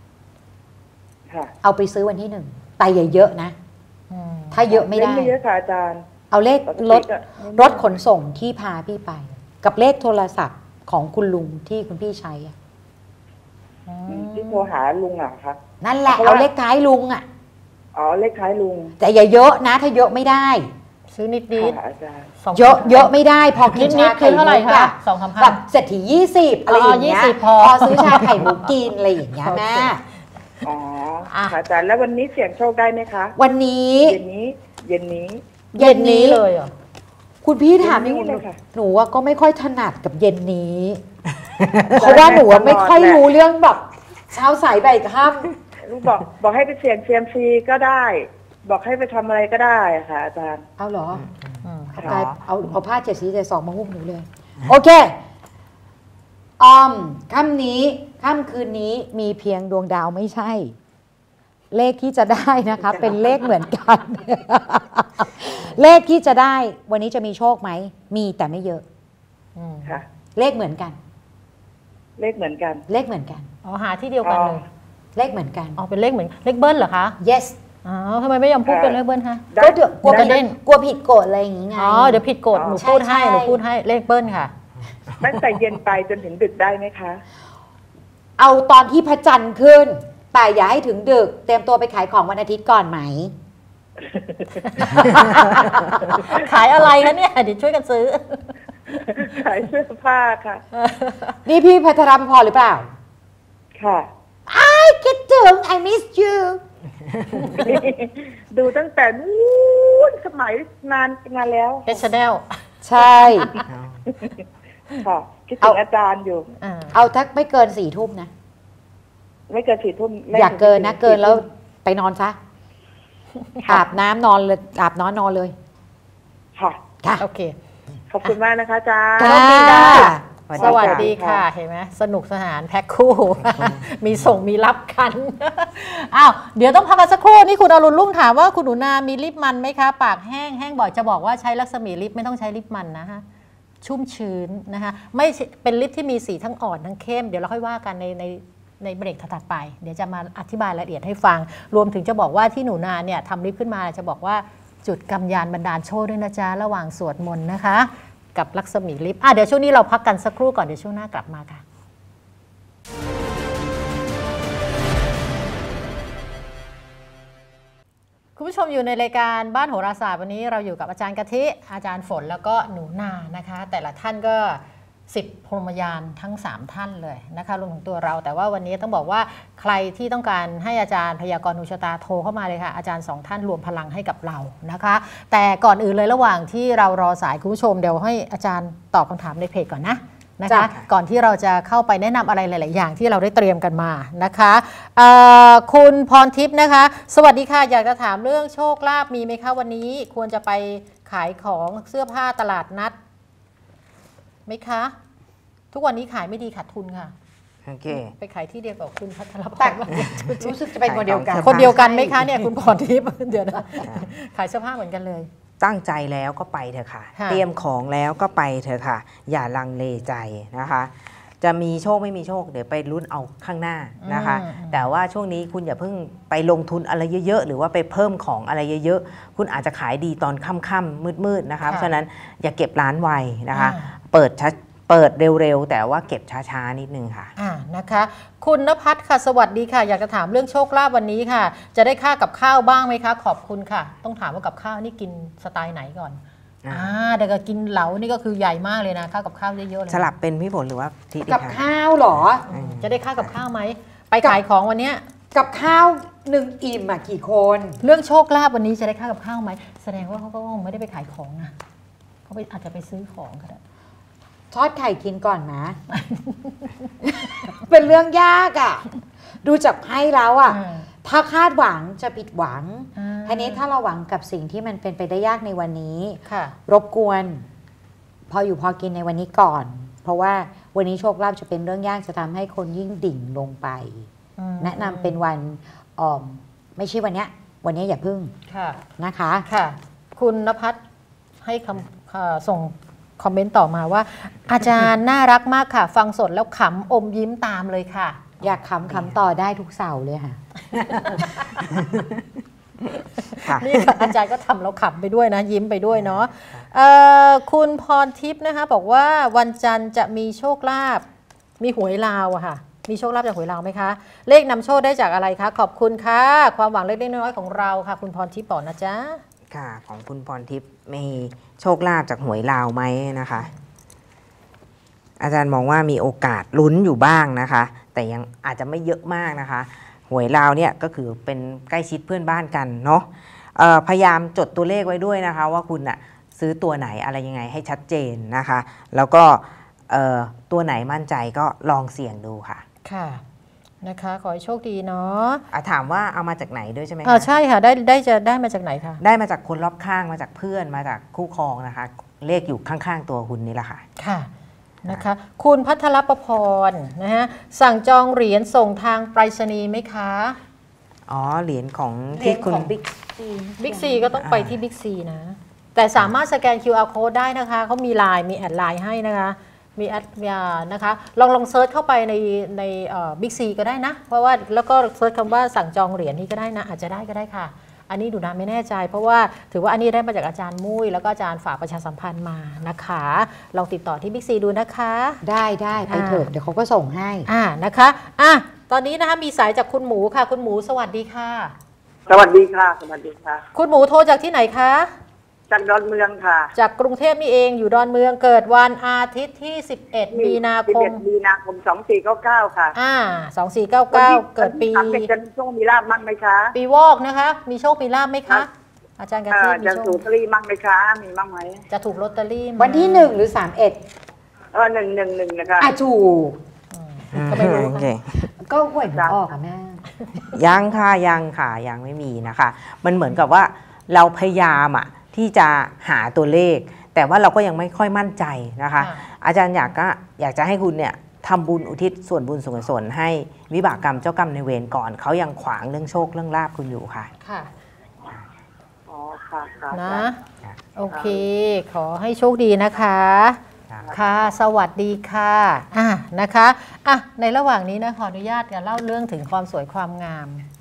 เอาไปซื้อวันที่1แต่อย่าเยอะนะถ้าเยอะไม่ได้ไม่เยอะค่ะอาจารย์เอาเลขรถขนส่งที่พาพี่ไปกับเลขโทรศัพท์ของคุณลุงที่คุณพี่ใช้ที่โทรหาลุงอะคะนั่นแหละเอาเลขท้ายลุงอะเลขท้ายลุงแต่อย่าเยอะนะถ้าเยอะไม่ได้ซื้อนิดเยอะไม่ได้พอกินชาไข่มุกอะแบบเศรษฐี20อะไรอย่างเงี้ยพอซื้อชาไข่มุกกินอะไรอย่างเงี้ยแม่อาจารย์แล้ววันนี้เสี่ยงโชคได้ไหมคะวันนี้เย็นนี้เลยเหรอคุณพี่ถามนี่หนูว่าก็ไม่ค่อยถนัดกับเย็นนี้เพราะว่าหนูไม่ค่อยรู้เรื่องแบบเช้าสายบ่ายค่ำลูกบอกให้ไปเสี่ยง CMC ก็ได้บอกให้ไปทำอะไรก็ได้ค่ะอาจารย์เอาเหรอเอาผ้า7 สี7 2มาหุ้มหนูเลยโอเคค่ำคืนนี้มีเพียงดวงดาวไม่ใช่เลขที่จะได้นะคะเป็นเลขเหมือนกันเลขที่จะได้วันนี้จะมีโชคไหมมีแต่ไม่เยอะค่ะเลขเหมือนกันหาที่เดียวกันเลยเลขเหมือนกันเป็นเลขเหมือนเลขเบิ้ลเหรอคะ yes ทำไมไม่ยอมพูดเป็นเลขเบิ้ลคะก็เดี๋ยวกลัวผิดกฎอะไรอย่างงี้ไงเดี๋ยวผิดกฎหนูพูดให้เลขเบิ้ลค่ะตั้งแต่เย็นไปจนถึงดึกได้ไหมคะเอาตอนที่พระจันทร์ขึ้นแต่อย่าให้ถึงดึกเตรียมตัวไปขายของวันอาทิตย์ก่อนไหมขายอะไรคะเนี่ยเดี๋ยวช่วยกันซื้อขายเสื้อผ้าค่ะนี่พี่พัทรพรหรือเปล่าค่ะคิดถึง I miss you ดูตั้งแต่นู้นสมัยนานแล้ว Channel ใช่ค่ะคิดถึงอาจารย์อยู่เอาทักไม่เกิน4 ทุ่มนะไม่เกิน4 ทุ่มอยากเกินนะเกินแล้วไปนอนซะอาบน้ำนอนเลยอาบนอนเลยค่ะโอเคขอบคุณมากนะคะอาจารย์สวัสดีค่ะเห็นไหมสนุกสนานแพ็คคู่มีส่งมีรับกันเดี๋ยวต้องพักกันสักครู่นี่คุณอรุณรุ่งถามว่าคุณหนูนามีลิปมันไหมคะปากแห้งบ่อยจะบอกว่าใช้ลักษมีลิปไม่ต้องใช้ลิปมันนะคะชุ่มชื้นนะคะไม่เป็นลิปที่มีสีทั้งอ่อนทั้งเข้มเดี๋ยวเราค่อยว่ากันในเบรกถัดไปเดี๋ยวจะมาอธิบายรายละเอียดให้ฟังรวมถึงจะบอกว่าที่หนูนาเนี่ยทำลิปขึ้นมาจะบอกว่าจุดกำยานบันดาลโชคด้วยนะจ๊ะระหว่างสวดมนต์นะคะกับลักษมีลิปเดี๋ยวช่วงนี้เราพักกันสักครู่ก่อนเดี๋ยวช่วงหน้ากลับมาค่ะคุณผู้ชมอยู่ในรายการบ้านโหราศาสตร์วันนี้เราอยู่กับอาจารย์กะทิอาจารย์ฝนแล้วก็หนูนานะคะแต่ละท่านก็ 10 พรหมยานทั้ง 3 ท่านเลยนะคะรวมถึงตัวเราแต่ว่าวันนี้ต้องบอกว่าใครที่ต้องการให้อาจารย์พยากรณ์ดวงชะตาโทรเข้ามาเลยค่ะอาจารย์2ท่านรวมพลังให้กับเรานะคะแต่ก่อนอื่นเลยระหว่างที่เรารอสายคุณผู้ชมเดี๋ยวให้อาจารย์ตอบคำถามในเพจก่อนนะคะก่อนที่เราจะเข้าไปแนะนำอะไรหลายๆอย่างที่เราได้เตรียมกันมานะคะคุณพรทิพย์นะคะสวัสดีค่ะอยากจะถามเรื่องโชคลาภมีไหมคะวันนี้ควรจะไปขายของเสื้อผ้าตลาดนัดไหมคะทุกวันนี้ขายไม่ดีขาดทุนค่ะโอเคไปขายที่เดียวกับคุณพัทรพรรู้สึกจะเป็นคนเดียวกันคนเดียวกันไหมคะเนี่ยคุณพรทิพย์เดี๋ยวนะขายเสื้อผ้าเหมือนกันเลยตั้งใจแล้วก็ไปเถอะค่ะเตรียมของแล้วก็ไปเถอะค่ะอย่าลังเลใจนะคะจะมีโชคไม่มีโชคเดี๋ยวไปลุ้นเอาข้างหน้านะคะแต่ว่าช่วงนี้คุณอย่าเพิ่งไปลงทุนอะไรเยอะๆหรือว่าไปเพิ่มของอะไรเยอะๆคุณอาจจะขายดีตอนค่ำๆมืดๆนะคะเพราะฉะนั้นอย่าเก็บร้านไวนะคะเปิดเร็วๆแต่ว่าเก็บช้าๆนิดนึงค่ะนะคะคุณณภัทรค่ะสวัสดีค่ะอยากจะถามเรื่องโชคลาภวันนี้ค่ะจะได้ค่ากับข้าวบ้างไหมคะขอบคุณค่ะต้องถามว่ากับข้าวนี่กินสไตล์ไหนก่อนเดี๋ยวก็กินเหลานี่ก็คือใหญ่มากเลยนะข้าวกับข้าวเยอะๆเลยสลับเป็นพี่ฝนหรือว่าที่กับข้าวหรอจะได้ค่ากับข้าวไหมไปขายของวันนี้กับข้าว1อิ่มกี่คนเรื่องโชคลาภวันนี้จะได้ค่ากับข้าวไหมแสดงว่าเขาก็ไม่ได้ไปขายของนะเขาอาจจะไปซื้อของก็ได้ทอดไข่กินก่อนนะ เป็นเรื่องยากดูจากไพ่แล้วถ้าคาดหวังจะผิดหวังทีนี้ถ้าเราหวังกับสิ่งที่มันเป็นไปได้ยากในวันนี้รบกวนพออยู่พอกินในวันนี้ก่อนเพราะว่าวันนี้โชคลาภจะเป็นเรื่องยากจะทำให้คนยิ่งดิ่งลงไปแนะนำเป็นวันไม่ใช่วันนี้อย่าพึ่งนะคะค่ะคุณณภัทรให้ส่งคอมเมนต์ต่อมาว่าอาจารย์น่ารักมากค่ะฟังสดแล้วขำอมยิ้มตามเลยค่ะอยากขำต่อได้ทุกเสาร์เลยค่ะนี่อาจารย์ก็ทำแล้วขำไปด้วยนะยิ้มไปด้วยเนาะคุณพรทิพย์นะคะบอกว่าวันจันทร์จะมีโชคลาภมีหวยลาวอะค่ะมีโชคลาภจากหวยลาวไหมคะเลขนำโชคได้จากอะไรคะขอบคุณค่ะความหวังเล็กๆน้อยๆของเราค่ะคุณพรทิพย์บอกนะจ๊ะค่ะของคุณพรทิพย์มีโชคลาภจากหวยลาวไหมนะคะอาจารย์มองว่ามีโอกาสลุ้นอยู่บ้างนะคะแต่ยังอาจจะไม่เยอะมากนะคะหวยลาวเนี่ยก็คือเป็นใกล้ชิดเพื่อนบ้านกันเนาะพยายามจดตัวเลขไว้ด้วยนะคะว่าคุณซื้อตัวไหนอะไรยังไงให้ชัดเจนนะคะแล้วก็ตัวไหนมั่นใจก็ลองเสี่ยงดูค่ะค่ะนะคะขอให้โชคดีเนาะถามว่าเอามาจากไหนด้วยใช่ไหมใช่ค่ะได้มาจากไหนคะได้มาจากคนรอบข้างมาจากเพื่อนมาจากคู่ครองนะคะเลขอยู่ข้างๆตัวคุณนี่แหละค่ะค่ะนะคะคุณพัทรประพรนะฮะสั่งจองเหรียญส่งทางไปรษณีย์ไหมคะเหรียญของที่คุณบิ๊กซีก็ต้องไปที่บิ๊กซีนะแต่สามารถสแกน QR code ได้นะคะเขามีไลน์มีแอดไลน์ให้นะคะมีแอดนะคะลองเซิร์ชเข้าไปในบิ๊กซีก็ได้นะเพราะว่าแล้วก็เซิร์ชคำว่าสั่งจองเหรียญนี้ก็ได้นะอาจจะได้ก็ได้ค่ะอันนี้ดูนะไม่แน่ใจเพราะว่าถือว่าอันนี้ได้มาจากอาจารย์มุ้ยแล้วก็อาจารย์ฝากประชาสัมพันธ์มานะคะลองติดต่อที่บิ๊กซีดูนะคะได้ไปเถอะเดี๋ยวเขาก็ส่งให้นะคะตอนนี้นะคะมีสายจากคุณหมูค่ะคุณหมูสวัสดีค่ะสวัสดีค่ะคุณหมูโทรจากที่ไหนคะจากดอนเมืองค่ะจากกรุงเทพนี่เองอยู่ดอนเมืองเกิดวันอาทิตย์ที่11มีนาคม 2499ค่ะ 2499เกิดปีจะมีโชคมีลาภมั่งไหมคะปีวอกนะคะมีโชคมีลาภไหมคะอาจารย์กระเทียมจะถูกลอตเตอรี่มั่งไหมคะมีมั่งไหมจะถูกลอตเตอรี่วันที่1หรือ31 1นะคะถูกก็ไม่รู้ก็หวยออกค่ะแม่ยังยังไม่มีนะคะมันเหมือนกับว่าเราพยายามที่จะหาตัวเลขแต่ว่าเราก็ยังไม่ค่อยมั่นใจนะคะอาจารย์อยากจะให้คุณเนี่ยทำบุญอุทิศส่วนบุญส่วนกุศลให้วิบากกรรมเจ้ากรรมนายเวรก่อนเขายังขวางเรื่องโชคเรื่องลาภคุณอยู่ค่ะค่ะค่ะนะโอเคขอให้โชคดีนะคะค่ะสวัสดีค่ะนะคะในระหว่างนี้นะขออนุญาตจะเล่าเรื่องถึงความสวยความงาม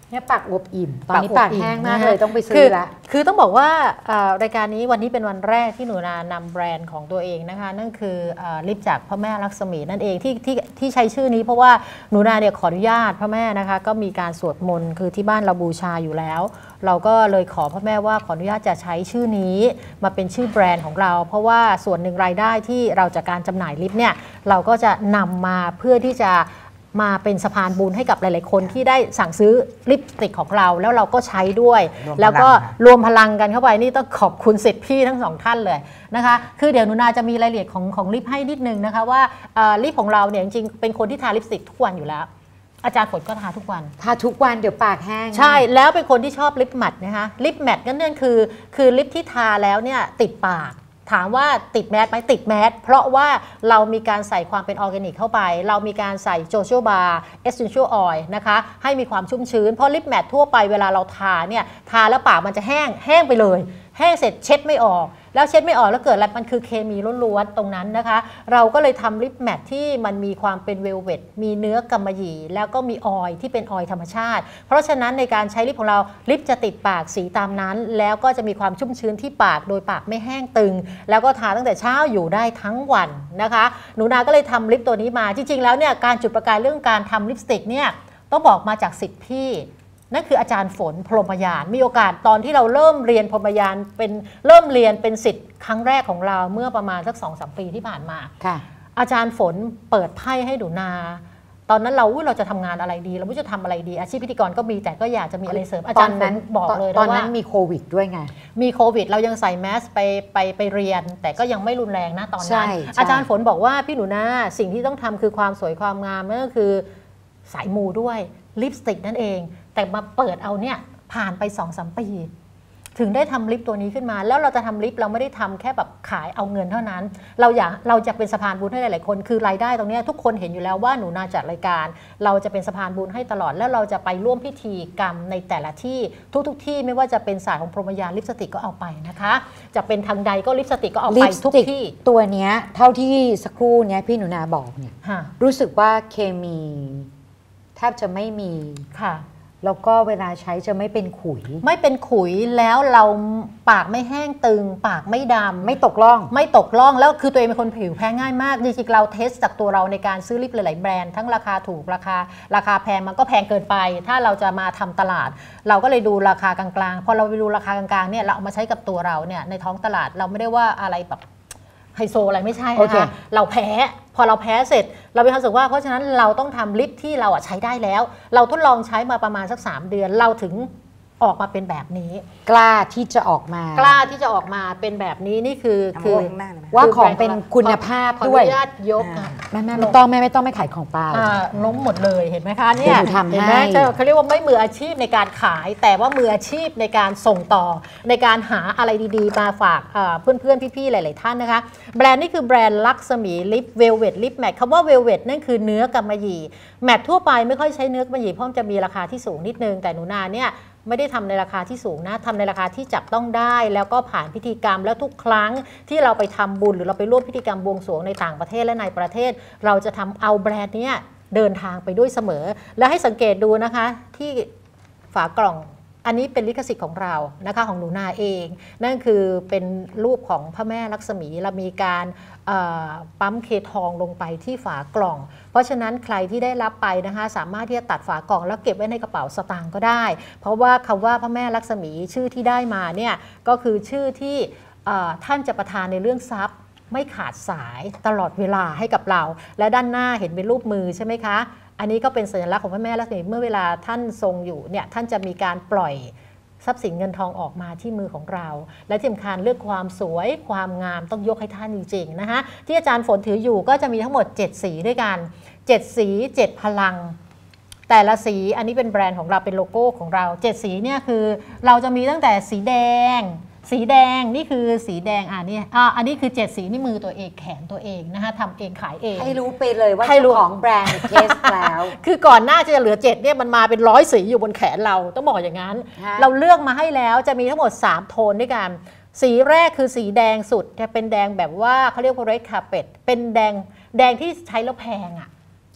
เนี่ยปากอวบอิ่มตอนนี้ปากแห้งมากเลยต้องไปซื้อละคือต้องบอกว่ารายการนี้วันนี้เป็นวันแรกที่หนูนานำแบรนด์ของตัวเองนะคะนั่นคือลิปจากพระแม่ลักษมีนั่นเองที่ใช้ชื่อนี้เพราะว่าหนูนาเนี่ยขออนุญาตพระแม่นะคะก็มีการสวดมนต์คือที่บ้านเราบูชาอยู่แล้วเราก็เลยขอพระแม่ว่าขออนุญาตจะใช้ชื่อนี้มาเป็นชื่อแบรนด์ของเราเพราะว่าส่วนหนึ่งรายได้ที่เราจากการจำหน่ายลิปเนี่ยเราก็จะนำมาเพื่อที่จะมาเป็นสะพานบุญให้กับหลายๆคนที่ได้สั่งซื้อลิปสติกของเราแล้วเราก็ใช้ด้วยแล้วก็รวมพลังกันเข้าไปนี่ต้องขอบคุณสิทธิพี่ทั้งสองท่านเลยนะคะคือเดี๋ยวหนูนาจะมีรายละเอียดของลิปให้นิดนึงนะคะว่าลิปของเราเนี่ยจริงๆเป็นคนที่ทาลิปสติกทุกวันอยู่แล้วอาจารย์ฝนก็ทาทุกวันทาทุกวันเดี๋ยวปากแห้งใช่แล้วเป็นคนที่ชอบลิปแมทนะคะลิปแมทนั่นคือลิปที่ทาแล้วเนี่ยติดปากถามว่าติดแมสไหมติดแมสเพราะว่าเรามีการใส่ความเป็นออร์แกนิกเข้าไปเรามีการใส่โจโจบาเอสเซนเชียลออยล์นะคะให้มีความชุ่มชื้นเพราะลิปแมททั่วไปเวลาเราทาเนี่ยทาแล้วปากมันจะแห้งไปเลยแห้งเสร็จเช็ดไม่ออกแล้วเช็ดไม่ออกแล้วเกิดอะไรมันคือเคมีล้วนๆตรงนั้นนะคะเราก็เลยทำลิปแมทที่มันมีความเป็นเวลเวทมีเนื้อกำมะหยี่แล้วก็มีออยล์ที่เป็นออยล์ธรรมชาติเพราะฉะนั้นในการใช้ลิปของเราลิปจะติดปากสีตามนั้นแล้วก็จะมีความชุ่มชื้นที่ปากโดยปากไม่แห้งตึงแล้วก็ทาตั้งแต่เช้าอยู่ได้ทั้งวันนะคะหนูนาก็เลยทำลิปตัวนี้มาจริงๆแล้วเนี่ยการจุดประกายเรื่องการทำลิปสติกเนี่ยต้องบอกมาจากศิษย์พี่นั่นคืออาจารย์ฝนพรหมยานมีโอกาสตอนที่เราเริ่มเรียนพรหมยานเริ่มเรียนเป็นศิษย์ครั้งแรกของเราเมื่อประมาณสัก 2-3 ปีที่ผ่านมาอาจารย์ฝนเปิดไพ่ให้หนูนาตอนนั้นเราจะทำงานอะไรดีเราไม่จะทำอะไรดีอาชีพพิธีกรก็มีแต่ก็อยากจะมีอะไรเสริมอาจารย์นั้นบอกเลยตอนนั้นมีโควิดด้วยไงมีโควิดเรายังใส่แมสไปเรียนแต่ก็ยังไม่รุนแรงนะตอนนั้นอาจารย์ฝนบอกว่าพี่หนูนาสิ่งที่ต้องทำคือความสวยความงามนั่นก็คือสายมูด้วยลิปสติกนั่นเองแต่มาเปิดเอาเนี่ยผ่านไป 2-3 ปีถึงได้ทำลิปตัวนี้ขึ้นมาแล้วเราจะทำลิปเราไม่ได้ทำแค่แบบขายเอาเงินเท่านั้นเราจะเป็นสะพานบุญให้หลายๆคนคือรายได้ตรงนี้ทุกคนเห็นอยู่แล้วว่าหนูนาจัดรายการเราจะเป็นสะพานบุญให้ตลอดแล้วเราจะไปร่วมพิธีกรรมในแต่ละที่ทุกที่ไม่ว่าจะเป็นศาสตร์ของพรหมยานลิปสติกก็เอาไปนะคะจะเป็นทางใดก็ลิปสติกก็เอาไปทุกที่ตัวเนี้ยเท่าที่สักครู่เนี้ยพี่หนูนาบอกเนี่ยรู้สึกว่าเคมีแทบจะไม่มีค่ะแล้วก็เวลาใช้จะไม่เป็นขุยแล้วเราปากไม่แห้งตึงปากไม่ดำไม่ตกล่องแล้วคือตัวเองเป็นคนผิวแพ้ง่ายมากจริงๆเราเทสจากตัวเราในการซื้อลิปหลายๆแบรนด์ทั้งราคาถูกราคาแพงมันก็แพงเกินไปถ้าเราจะมาทำตลาดเราก็เลยดูราคากลางๆพอเราไปดูราคากลางๆเนี่ยเราเอามาใช้กับตัวเราเนี่ยในท้องตลาดเราไม่ได้ว่าอะไรแบบไฮโซอะไรไม่ใช่นะคะเราแพ้พอเราแพ้เสร็จเราไปทำสึกว่าเพราะฉะนั้นเราต้องทำลิปที่เราใช้ได้แล้วเราทดลองใช้มาประมาณสัก3 เดือนเราถึงออกมาเป็นแบบนี้กล้าที่จะออกมาเป็นแบบนี้นี่คือว่าของเป็นคุณภาพด้วยขออนุญาตยกไม่ต้องไม่ขายของป้าล้มหมดเลยเห็นไหมคะเนี่ยเห็นไหมเขาเรียกว่าไม่มืออาชีพในการขายแต่ว่ามืออาชีพในการส่งต่อในการหาอะไรดีๆมาฝากเพื่อนๆพี่ๆหลายๆท่านนะคะแบรนด์นี้คือแบรนด์ลักษมีลิปเวลเวทลิปแมทคำว่าเวลเวทนั่นคือเนื้อกำมะหยี่แมททั่วไปไม่ค่อยใช้เนื้อกำมะหยี่เพราะมันจะมีราคาที่สูงนิดนึงแต่หนูนาเนี่ยไม่ได้ทำในราคาที่สูงนะทำในราคาที่จับต้องได้แล้วก็ผ่านพิธีกรรมแล้วทุกครั้งที่เราไปทำบุญหรือเราไปร่วมพิธีกรรมบวงสรวงในต่างประเทศและในประเทศเราจะทำเอาแบรนด์นี้เดินทางไปด้วยเสมอและให้สังเกตดูนะคะที่ฝากล่องอันนี้เป็นลิขสิทธิ์ของเรานะคะของหนูนาเองนั่นคือเป็นรูปของพระแม่ลักษมีเรามีการปั๊มเคทองลงไปที่ฝากล่องเพราะฉะนั้นใครที่ได้รับไปนะคะสามารถที่จะตัดฝากล่องแล้วเก็บไว้ในกระเป๋าสตางค์ก็ได้เพราะว่าคำว่าพระแม่ลักษมีชื่อที่ได้มาเนี่ยก็คือชื่อที่ท่านจะประทานในเรื่องทรัพย์ไม่ขาดสายตลอดเวลาให้กับเราและด้านหน้าเห็นเป็นรูปมือใช่ไหมคะอันนี้ก็เป็นสัญลักษณ์ของพระแม่ลักษมีเมื่อเวลาท่านทรงอยู่เนี่ยท่านจะมีการปล่อยทรัพย์สินเงินทองออกมาที่มือของเราและที่สำคัญเรื่องความสวยความงามต้องยกให้ท่านจริงๆนะคะที่อาจารย์ฝนถืออยู่ก็จะมีทั้งหมด7สีด้วยกัน7สี7พลังแต่ละสีอันนี้เป็นแบรนด์ของเราเป็นโลโก้ของเรา7สีเนี่ยคือเราจะมีตั้งแต่สีแดงนี่คือสีแดงอันนี้คือ7สีนี่มือตัวเองแขนตัวเองนะคะทำเองขายเองให้รู้ไปเลยว่าของแบรนด์เทสแล้วคือก่อนหน้าจะเหลือ7เนี่ยมันมาเป็น100สีอยู่บนแขนเราต้องบอกอย่างนั้นเราเลือกมาให้แล้วจะมีทั้งหมด3โทนด้วยกันสีแรกคือสีแดงสุดจะเป็นแดงแบบว่าเขาเรียกว่า red carpet เป็นแดงที่ใช้แล้วแพง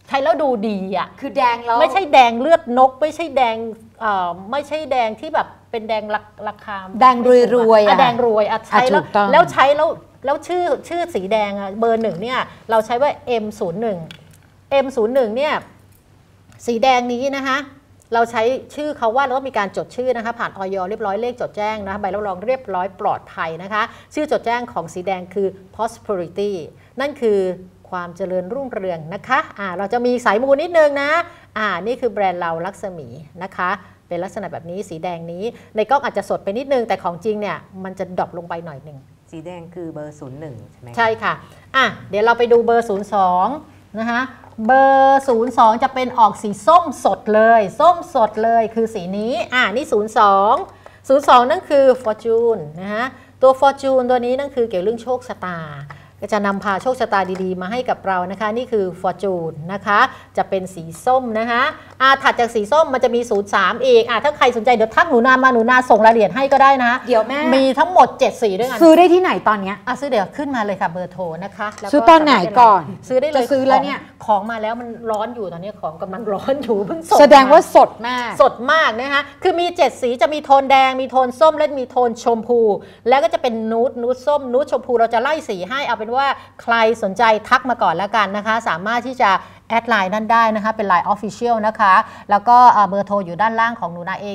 ใช้แล้วดูดีอ่ะคือแดงแล้วไม่ใช่แดงเลือดนก ไม่ใช่แดงไม่ใช่แดงที่แบบเป็นแดงราคาแดงรวยๆแดงรวยอ่ะใช้แล้วถูกต้องแล้วใช้แล้วชื่อสีแดงอ่ะเบอร์ 1เนี่ยเราใช้ว่า M01 เนี่ยสีแดงนี้นะคะเราใช้ชื่อเขาว่าเราต้องมีการจดชื่อนะคะผ่านอย.เรียบร้อยเลขจดแจ้งนะใบรับรองเรียบร้อยปลอดภัยนะคะชื่อจดแจ้งของสีแดงคือ prosperity นั่นคือความเจริญรุ่งเรืองนะคะเราจะมีสายมูนิดนึงนะนี่คือแบรนด์เราลักษมีนะคะเป็นลักษณะแบบนี้สีแดงนี้ในกล้องอาจจะสดไปนิดนึงแต่ของจริงเนี่ยมันจะดรอปลงไปหน่อยหนึ่งสีแดงคือเบอร์01ใช่ไหมใช่ค่ะเดี๋ยวเราไปดูเบอร์02นะคะเบอร์ 02 จะเป็นออกสีส้มสดเลยส้มสดเลยคือสีนี้นี่02นั่นคือ Fortune นะฮะตัว Fortune ตัวนี้นั่นคือเกี่ยวเรื่องโชคชะตาก็จะนำพาโชคชะตาดีๆมาให้กับเรานะคะนี่คือ Fortune นะคะจะเป็นสีส้มนะคะถัดจากสีส้มมันจะมี03อีกถ้าใครสนใจเดี๋ยวทักหนูนามาหนูนาส่งรายละเอียดให้ก็ได้นะเดี๋ยวแม่มีทั้งหมด7สีด้วยกันซื้อได้ที่ไหนตอนเนี้ยซื้อเดี๋ยวขึ้นมาเลยค่ะเบอร์โทรนะคะซื้อตอนไหนก่อนซื้อได้เลยซื้อแล้วเนี่ยของมาแล้วมันร้อนอยู่ตอนนี้ของกำลังร้อนอยู่เพิ่งสดแสดงว่าสดมากสดมากนะคะคือมี7สีจะมีโทนแดงมีโทนส้มและมีโทนชมพูแล้วก็จะเป็นนูดส้มนูดชมพูเราจะไล่สีให้เอาเป็นว่าใครสนใจทักมาก่อนแล้วกันนะคะสามารถที่จะแอดไลน์นั่นได้นะคะเป็น Line Official นะคะแล้วก็เบอร์โทรอยู่ด้านล่างของหนูนาเอง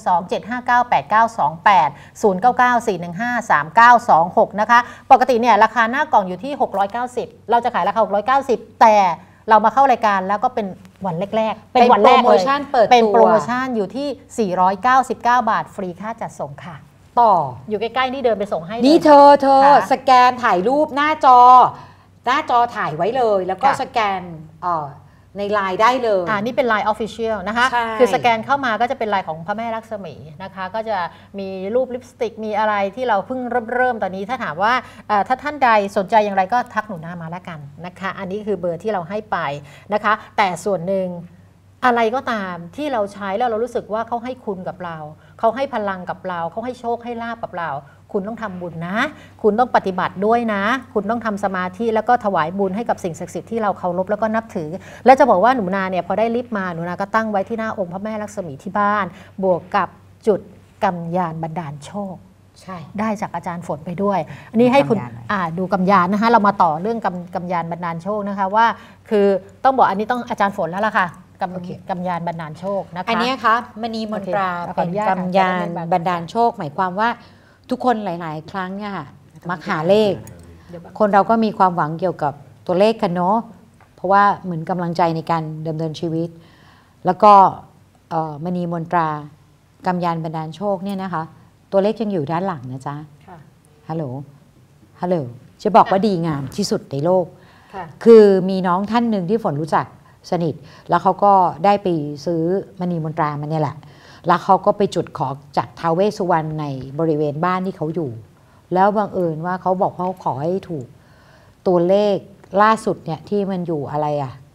062-759-8928 099-415-3926 นะคะปกติเนี่ยราคาหน้ากล่องอยู่ที่690เราจะขายราคา690แต่เรามาเข้ารายการแล้วก็เป็นวันแรกๆเป็นวันแรกเลยเป็นโปรโมชั่นอยู่ที่499 บาทฟรีค่าจัดส่งค่ะต่ออยู่ใกล้ๆนี่เดินไปส่งให้นี่เธอสแกนถ่ายรูปหน้าจอถ่ายไว้เลยแล้วก็สแกนในไลน์ได้เลยนี่เป็น Line Official นะคะคือสแกนเข้ามาก็จะเป็นไลน์ของพระแม่ลักษมีนะคะก็จะมีรูปลิปสติกมีอะไรที่เราเพิ่งเริ่มตอนนี้ถ้าถามว่าถ้าท่านใดสนใจอย่างไรก็ทักหนูนามาแล้วกันนะคะอันนี้คือเบอร์ที่เราให้ไปนะคะแต่ส่วนหนึ่งอะไรก็ตามที่เราใช้แล้วเรารู้สึกว่าเขาให้คุณกับเราเขาให้พลังกับเราเขาให้โชคให้ลาภกับเราคุณต้องทำบุญนะคุณต้องปฏิบัติด้วยนะคุณต้องทำสมาธิแล้วก็ถวายบุญให้กับสิ่งศักดิ์สิทธิ์ที่เราเคารพแล้วก็นับถือและจะบอกว่าหนูนาเนี่ยพอได้ลิฟต์มาหนูนาก็ตั้งไว้ที่หน้าองค์พระแม่ลักษมีที่บ้านบวกกับจุดกำยานบันดาลโชคใช่ได้จากอาจารย์ฝนไปด้วยอันนี้ให้คุณดูกำยานนะคะเรามาต่อเรื่องกำยานบันดาลโชคนะคะว่าคือต้องบอกอันนี้ต้องอาจารย์ฝนแล้วล่ะค่ะกำยานบันดาลโชคนะคะอันนี้คะมณีมนตราเป็นกำยานบันดาลโชคหมายความว่าทุกคนหลายๆครั้งเนี่ยค่ะมักหาเลขคนเราก็มีความหวังเกี่ยวกับตัวเลขกันเนาะเพราะว่าเหมือนกำลังใจในการดำเนินชีวิตแล้วก็มณีมนตรากำยานบันดาลโชคเนี่ยนะคะตัวเลขยังอยู่ด้านหลังนะจ๊ะฮัลโหลจะบอกว่าดีงามที่สุดในโลกคือมีน้องท่านหนึ่งที่ฝนรู้จักสนิทแล้วเขาก็ได้ไปซื้อมณีมนตรามันเนี่ยแหละแล้วเขาก็ไปจุดขอจากท้าวเวสสุวรรณในบริเวณบ้านที่เขาอยู่แล้วบังเอิญว่าเขาบอกเขาขอให้ถูกตัวเลขล่าสุดเนี่ยที่มันอยู่อะไร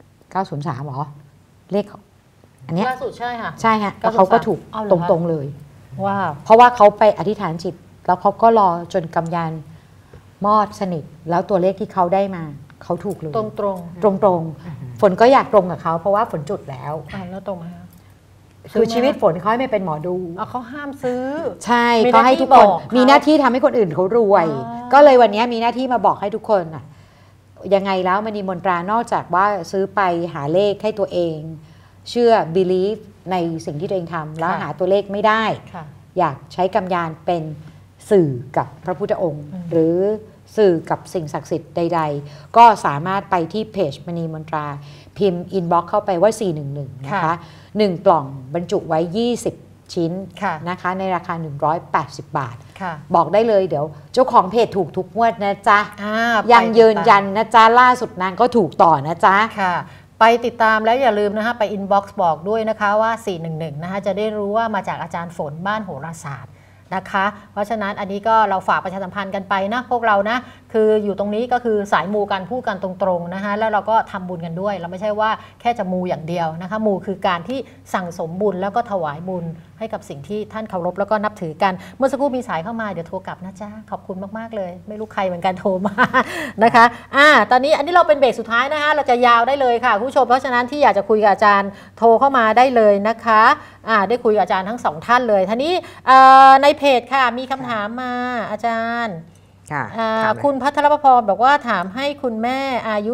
903หรอเลขอันนี้ล่าสุดใช่ค่ะใช่ฮะแล้วเขาก็ถูกตรงๆเลยว้าวเพราะว่าเขาไปอธิษฐานจิตแล้วเขาก็รอจนกำยานมอดสนิทแล้วตัวเลขที่เขาได้มาเขาถูกเลยตรงฝนก็อยากตรงกับเขาเพราะว่าฝนจุดแล้วแล้วตรงไหมคือชีวิตฝนเขาไม่เป็นหมอดูเขาห้ามซื้อใช่เขาให้ทุกคนมีหน้าที่ทำให้คนอื่นเขารวยก็เลยวันนี้มีหน้าที่มาบอกให้ทุกคนยังไงแล้วมณีมนตรานอกจากว่าซื้อไปหาเลขให้ตัวเองเชื่อ believe ในสิ่งที่ตัวเองทำแล้วหาตัวเลขไม่ได้อยากใช้กำยานเป็นสื่อกับพระพุทธองค์หรือสื่อกับสิ่งศักดิ์สิทธิ์ใดๆก็สามารถไปที่เพจมณีมนตราพิมพ์อินบ็อกซ์เข้าไปว่า411นะคะ1กล่องบรรจุไว้20ชิ้นนะคะในราคา180 บาทบอกได้เลยเดี๋ยวเจ้าของเพจถูกทุกงวดนะจ๊ะยังยืนยันนะจ๊ะล่าสุดนางก็ถูกต่อนะจ๊ะไปติดตามแล้วอย่าลืมนะคะไปอินบ็อกซ์บอกด้วยนะคะว่า411นะคะจะได้รู้ว่ามาจากอาจารย์ฝนบ้านโหราศาสตร์นะคะเพราะฉะนั้นอันนี้ก็เราฝากประชาสัมพันธ์กันไปนะพวกเรานะคืออยู่ตรงนี้ก็คือสายมูกันพูดกันตรงๆนะคะแล้วเราก็ทำบุญกันด้วยเราไม่ใช่ว่าแค่จะมูอย่างเดียวนะคะมูคือการที่สั่งสมบุญแล้วก็ถวายบุญให้กับสิ่งที่ท่านเคารพแล้วก็นับถือกันเมื่อสักครู่มีสายเข้ามาเดี๋ยวโทรกลับนะจ๊ะขอบคุณมากๆเลยไม่รู้ใครเหมือนกันโทรมานะคะตอนนี้อันนี้เราเป็นเบรกสุดท้ายนะคะเราจะยาวได้เลยค่ะคุณผู้ชมเพราะฉะนั้นที่อยากจะคุยกับอาจารย์โทรเข้ามาได้เลยนะคะได้คุยกับอาจารย์ทั้งสองท่านเลยทีนี้ในเพจค่ะมีคำถามมาอาจารย์คุณพัทรประพรบอกว่าถามให้คุณแม่อายุ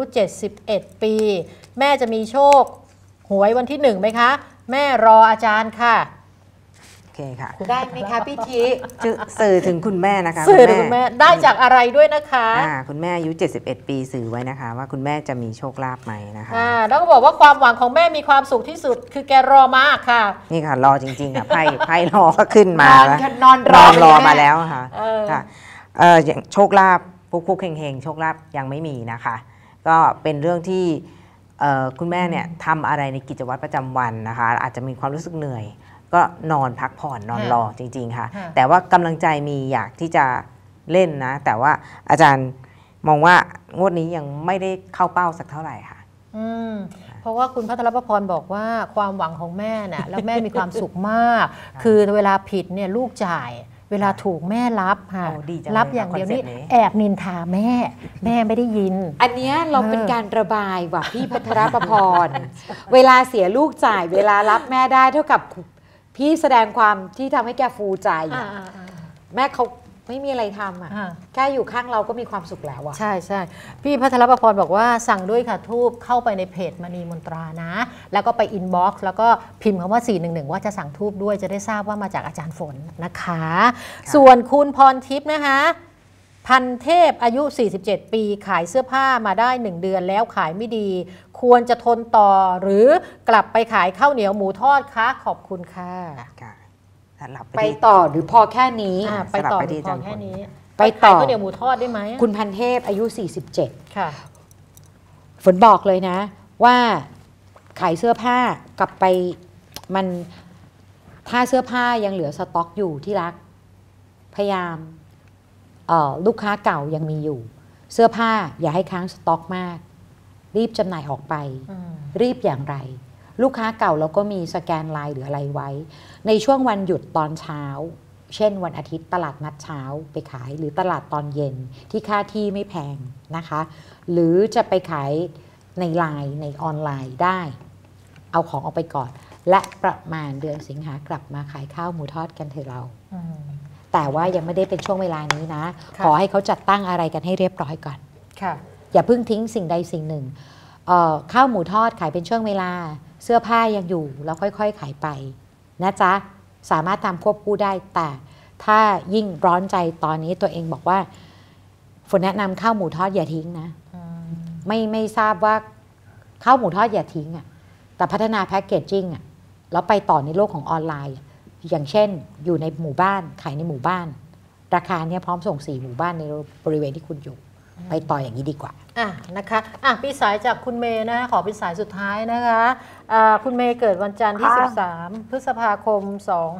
71ปีแม่จะมีโชคหวยวันที่1ไหมคะแม่รออาจารย์ค่ะโอเคค่ะได้ไหมคะพี่ทีสื่อถึงคุณแม่นะคะสื่อถึงคุณแม่ได้จากอะไรด้วยนะคะคุณแม่อายุ71ปีสื่อไว้นะคะว่าคุณแม่จะมีโชคลาภไหมนะคะแล้วก็บอกว่าความหวังของแม่มีความสุขที่สุดคือแกรอมากค่ะนี่ค่ะรอจริงๆค่ะไพ่รอก็ขึ้นมาแล้วนอนรอมาแล้วค่ะอย่างโชคลาภฟุกๆเฮงๆโชคลาภยังไม่มีนะคะก็เป็นเรื่องที่คุณแม่เนี่ยทำอะไรในกิจวัตรประจำวันนะคะอาจจะมีความรู้สึกเหนื่อยก็นอนพักผ่อนนอนรอจริงๆค่ะแต่ว่ากำลังใจมีอยากที่จะเล่นนะแต่ว่าอาจารย์มองว่างวดนี้ยังไม่ได้เข้าเป้าสักเท่าไหร่ค่ะเพราะว่าคุณพัทรประพรบอกว่าความหวังของแม่น่ะแล้วแม่มีความสุขมากคือเวลาผิดเนี่ยลูกจ่ายเวลาถูกแม่รับค่ะรับอย่างเดียวนี่แอบนินทาแม่ไม่ได้ยินอันนี้เราเป็นการระบายว่ะพี่พัทรประพรเวลาเสียลูกจ่ายเวลารับแม่ได้เท่ากับพี่แสดงความที่ทำให้แกฟูใจแม่เขาไม่มีอะไรทำแค่อยู่ข้างเราก็มีความสุขแล้วใช่ใช่พี่พัทรประพรบอกว่าสั่งด้วยค่ะทูบเข้าไปในเพจมณีมนตรานะแล้วก็ไปอินบ็อกซ์แล้วก็พิมพ์คำว่า411ว่าจะสั่งทูบด้วยจะได้ทราบว่ามาจากอาจารย์ฝนนะคะส่วนคุณพรทิพย์นะคะพันเทพอายุ47ปีขายเสื้อผ้ามาได้1เดือนแล้วขายไม่ดีควรจะทนต่อหรือกลับไปขายข้าวเหนียวหมูทอดคะขอบคุณค่ะไปต่อหรือพอแค่นี้ไปต่อหรือพอแค่นี้ไปต่อข้าวเหนียวหมูทอดได้ไหมคุณพันเทพอายุ47ค่ะฝนบอกเลยนะว่าขายเสื้อผ้ากลับไปมันถ้าเสื้อผ้ายังเหลือสต็อกอยู่ที่รักพยายามลูกค้าเก่ายังมีอยู่เสื้อผ้าอย่าให้ค้างสต็อกมากรีบจำหน่ายออกไปรีบอย่างไรลูกค้าเก่าเราก็มีสแกนไลน์หรืออะไรไว้ในช่วงวันหยุดตอนเช้าเช่นวันอาทิตย์ตลาดนัดเช้าไปขายหรือตลาดตอนเย็นที่ค่าที่ไม่แพงนะคะหรือจะไปขายในไลน์ในออนไลน์ได้เอาของออกไปก่อนและประมาณเดือนสิงหากลับมาขายข้าวหมูทอดกันเถอะเราแต่ว่ายังไม่ได้เป็นช่วงเวลานี้นะขอให้เขาจัดตั้งอะไรกันให้เรียบร้อยก่อนอย่าเพิ่งทิ้งสิ่งใดสิ่งหนึ่งข้าวหมูทอดขายเป็นช่วงเวลาเสื้อผ้ายังอยู่แล้วค่อยๆขายไปนะจ๊ะสามารถทำควบคู่ได้แต่ถ้ายิ่งร้อนใจตอนนี้ตัวเองบอกว่าฝนแนะนำข้าวหมูทอดอย่าทิ้งนะไม่ทราบว่าข้าวหมูทอดอย่าทิ้งอ่ะแต่พัฒนาแพ็กเกจจิ้งอ่ะแล้วไปต่อในโลกของออนไลน์อย่างเช่นอยู่ในหมู่บ้านขายในหมู่บ้านราคาเนี้ยพร้อมส่ง4หมู่บ้านในบริเวณที่คุณอยู่ไปต่ออย่างนี้ดีกว่านะคะพี่สายจากคุณเมย์นะคะขอเป็นสายสุดท้ายนะคะคุณเมย์เกิดวันจันทร์ที่13พฤษภาคม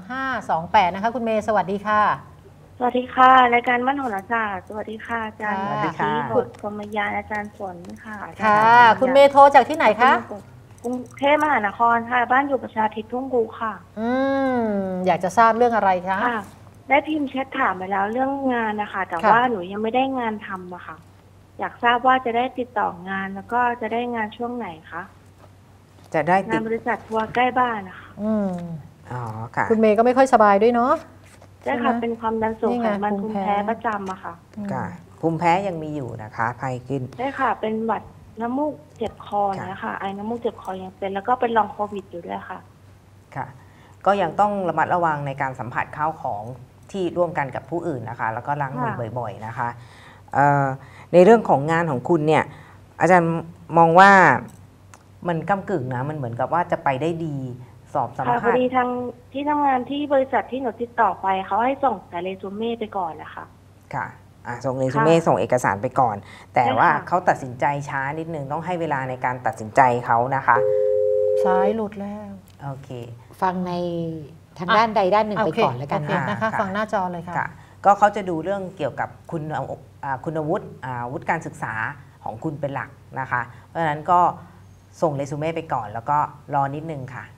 2528นะคะคุณเมย์สวัสดีค่ะสวัสดีค่ะรายการมั่นโหราศาสตร์สวัสดีค่ะอาจารย์สวัสดีค่ะบทกรมยานอาจารย์ฝนค่ะคุณเมย์โทรจากที่ไหนคะกรุงเทพมหานครค่ะบ้านอยู่ประชาธิปทุ่งกูค่ะอยากจะทราบเรื่องอะไรคะได้พิมพ์แชทถามไปแล้วเรื่องงานนะคะแต่ว่าหนูยังไม่ได้งานทำอะค่ะอยากทราบว่าจะได้ติดต่องานแล้วก็จะได้งานช่วงไหนคะจะได้งานบริษัททัวร์ใกล้บ้านนะคะค่ะคุณเมย์ก็ไม่ค่อยสบายด้วยเนาะใช่ค่ะเป็นความดันสูงไขมันภูมิแพ้ประจำอะค่ะภูมิแพ้ยังมีอยู่นะคะภัยขึ้นใช่ค่ะเป็นหวัดน้ำมูกเจ็บคอนะคะไอน้ำมูกเจ็บคอยังเป็นแล้วก็เป็นลองโควิดอยู่ด้วยค่ะก็ยังต้องระมัดระวังในการสัมผัสข้าวของที่ร่วมกันกับผู้อื่นนะคะแล้วก็ล้างมือบ่อยๆนะคะในเรื่องของงานของคุณเนี่ยอาจารย์มองว่ามันก้ำกึ่งนะมันเหมือนกับว่าจะไปได้ดีสอบสัมภาษณ์พอดีทางที่ทำงานที่บริษัทที่หนูติดต่อไปเขาให้ส่งแต่เรซูเม่ไปก่อนนะคะค่ะส่งเรซูเม่ส่งเอกสารไปก่อนแต่ว่าเขาตัดสินใจช้านิดนึงต้องให้เวลาในการตัดสินใจเขานะคะสายหลุดแล้วโอเคฟังในทางด้านใดด้านหนึ่งไปก่อนแล้วกันนะคะฟังหน้าจอเลยค่ะก็เขาจะดูเรื่องเกี่ยวกับคุณวุฒิการศึกษาของคุณเป็นหลักนะคะเพราะฉะนั้นก็ส่งเรซูเม่ไปก่อนแล้วก็รอนิดนึงค่ะ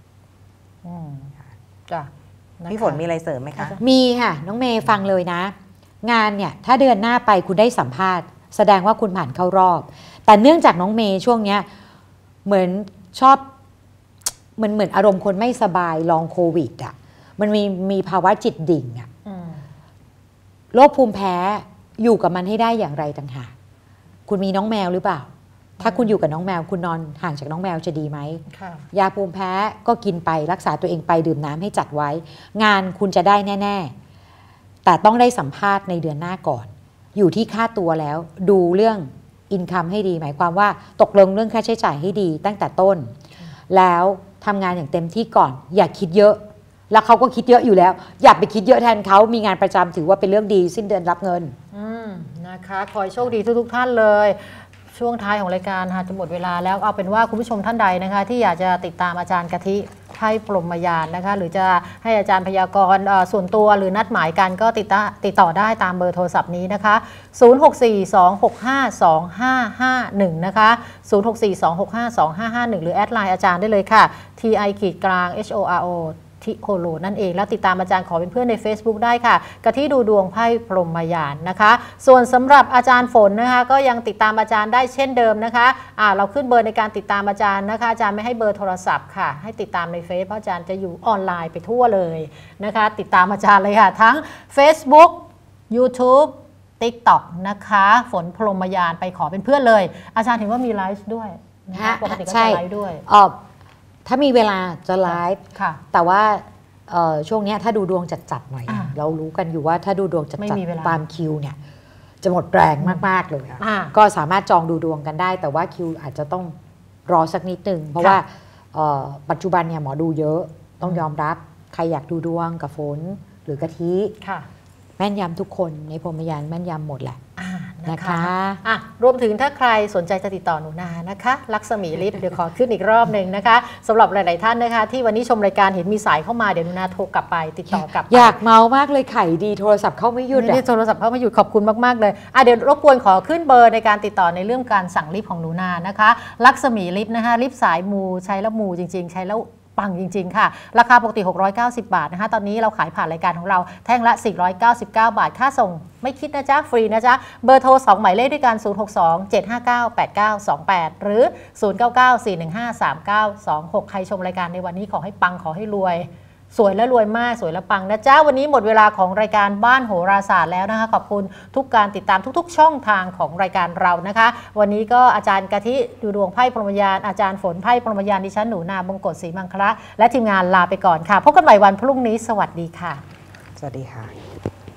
จ้ะพี่ฝนมีอะไรเสริมไหมคะมีค่ะน้องเมย์ฟังเลยนะ งานเนี่ยถ้าเดือนหน้าไปคุณได้สัมภาษณ์แสดงว่าคุณผ่านเข้ารอบแต่เนื่องจากน้องเมย์ช่วงเนี้ยเหมือนชอบเหมือนอารมณ์คนไม่สบายลองโควิดอ่ะมันมีภาวะจิตดิ่งอ่ะโรคภูมิแพ้อยู่กับมันให้ได้อย่างไรต่างหากคุณมีน้องแมวหรือเปล่าถ้าคุณอยู่กับน้องแมวคุณนอนห่างจากน้องแมวจะดีไหมยาภูมิแพ้ก็กินไปรักษาตัวเองไปดื่มน้ำให้จัดไว้งานคุณจะได้แน่ๆแต่ต้องได้สัมภาษณ์ในเดือนหน้าก่อนอยู่ที่ค่าตัวแล้วดูเรื่องอินคัมให้ดีหมายความว่าตกลงเรื่องค่าใช้จ่ายให้ดีตั้งแต่ต้นแล้วทำงานอย่างเต็มที่ก่อนอย่าคิดเยอะแล้วเขาก็คิดเยอะอยู่แล้วอย่าไปคิดเยอะแทนเขามีงานประจำถือว่าเป็นเรื่องดีสิ้นเดือนรับเงินนะคะขอให้โชคดีทุกท่านเลยช่วงท้ายของรายการจะหมดเวลาแล้วเอาเป็นว่าคุณผู้ชมท่านใดนะคะที่อยากจะติดตามอาจารย์กะทิไพ่พรหมยานนะคะหรือจะให้อาจารย์พยากรณ์ส่วนตัวหรือนัดหมายกันก็ติดต่อได้ตามเบอร์โทรศัพท์นี้นะคะ0642652551นะคะ0642652551หรือแอดไลน์อาจารย์ได้เลยค่ะ TI_HOROทิโฮโลนั่นเองแล้วติดตามอาจารย์ขอเป็นเพื่อนใน Facebook ได้ค่ะกะทิดูดวงไพ่พรหมยานนะคะส่วนสำหรับอาจารย์ฝนนะคะก็ยังติดตามอาจารย์ได้เช่นเดิมนะคะเราขึ้นเบอร์ในการติดตามอาจารย์นะคะอาจารย์ไม่ให้เบอร์โทรศัพท์ค่ะให้ติดตามในเฟซเพราะอาจารย์จะอยู่ออนไลน์ไปทั่วเลยนะคะติดตามอาจารย์เลยค่ะทั้ง Facebook YouTube TikTok นะคะฝนพรหมยานไปขอเป็นเพื่อนเลยอาจารย์เห็นว่ามีไลฟ์ด้วยนะคะปกติก็จะไลฟ์ด้วยถ้ามีเวลาจะไลฟ์แต่ว่าช่วงนี้ถ้าดูดวงจัดๆหน่อยเรารู้กันอยู่ว่าถ้าดูดวงจัดๆตามคิวเนี่ยจะหมดแรงมากๆเลยก็สามารถจองดูดวงกันได้แต่ว่าคิวอาจจะต้องรอสักนิดนึงเพราะว่าปัจจุบันเนี่ยหมอดูเยอะต้องยอมรับใครอยากดูดวงกับฝนหรือกะทิแม่นยำทุกคนในพรหมยานแม่นยำหมดแหละนะคะรวมถึงถ้าใครสนใจจะติดต่อหนูนานะคะลักษมีลิฟเดี๋ยวขอขึ้นอีกรอบหนึ่งนะคะสำหรับหลายๆท่านนะคะที่วันนี้ชมรายการเห็นมีสายเข้ามาเดี๋ยวหนูนาโทรกลับไปติดต่อกลับอยากเมามากเลยไข่ดีโทรศัพท์เข้าไม่หยุดโทรศัพท์เข้าไม่หยุดขอบคุณมากๆเลยเดี๋ยวรบกวนขอขึ้นเบอร์ในการติดต่อในเรื่องการสั่งลิฟของหนูนานะคะลักษมีลิฟนะคะลิฟสายมูใช้แล้วมูจริงๆใช้แล้วปังจริงๆค่ะราคาปกติ690 บาทนะคะตอนนี้เราขายผ่านรายการของเราแท่งละ499 บาทค่าส่งไม่คิดนะจ๊ะฟรีนะจ๊ะเบอร์โทร2หมายเลขด้วยกัน062-759-8928หรือ099-415-3926ใครชมรายการในวันนี้ขอให้ปังขอให้รวยสวยและรวยมากสวยและปังนะจ๊ะวันนี้หมดเวลาของรายการบ้านโหราศาสตร์แล้วนะคะขอบคุณทุกการติดตามทุกๆช่องทางของรายการเรานะคะวันนี้ก็อาจารย์กะทิดูดวงไพ่พรหมยานอาจารย์ฝนไพ่พรหมยานดิฉันหนูนาบงกฎศรีมังคละและทีมงานลาไปก่อนค่ะพบกันใหม่วันพรุ่งนี้สวัสดีค่ะสวัสดีค่ะ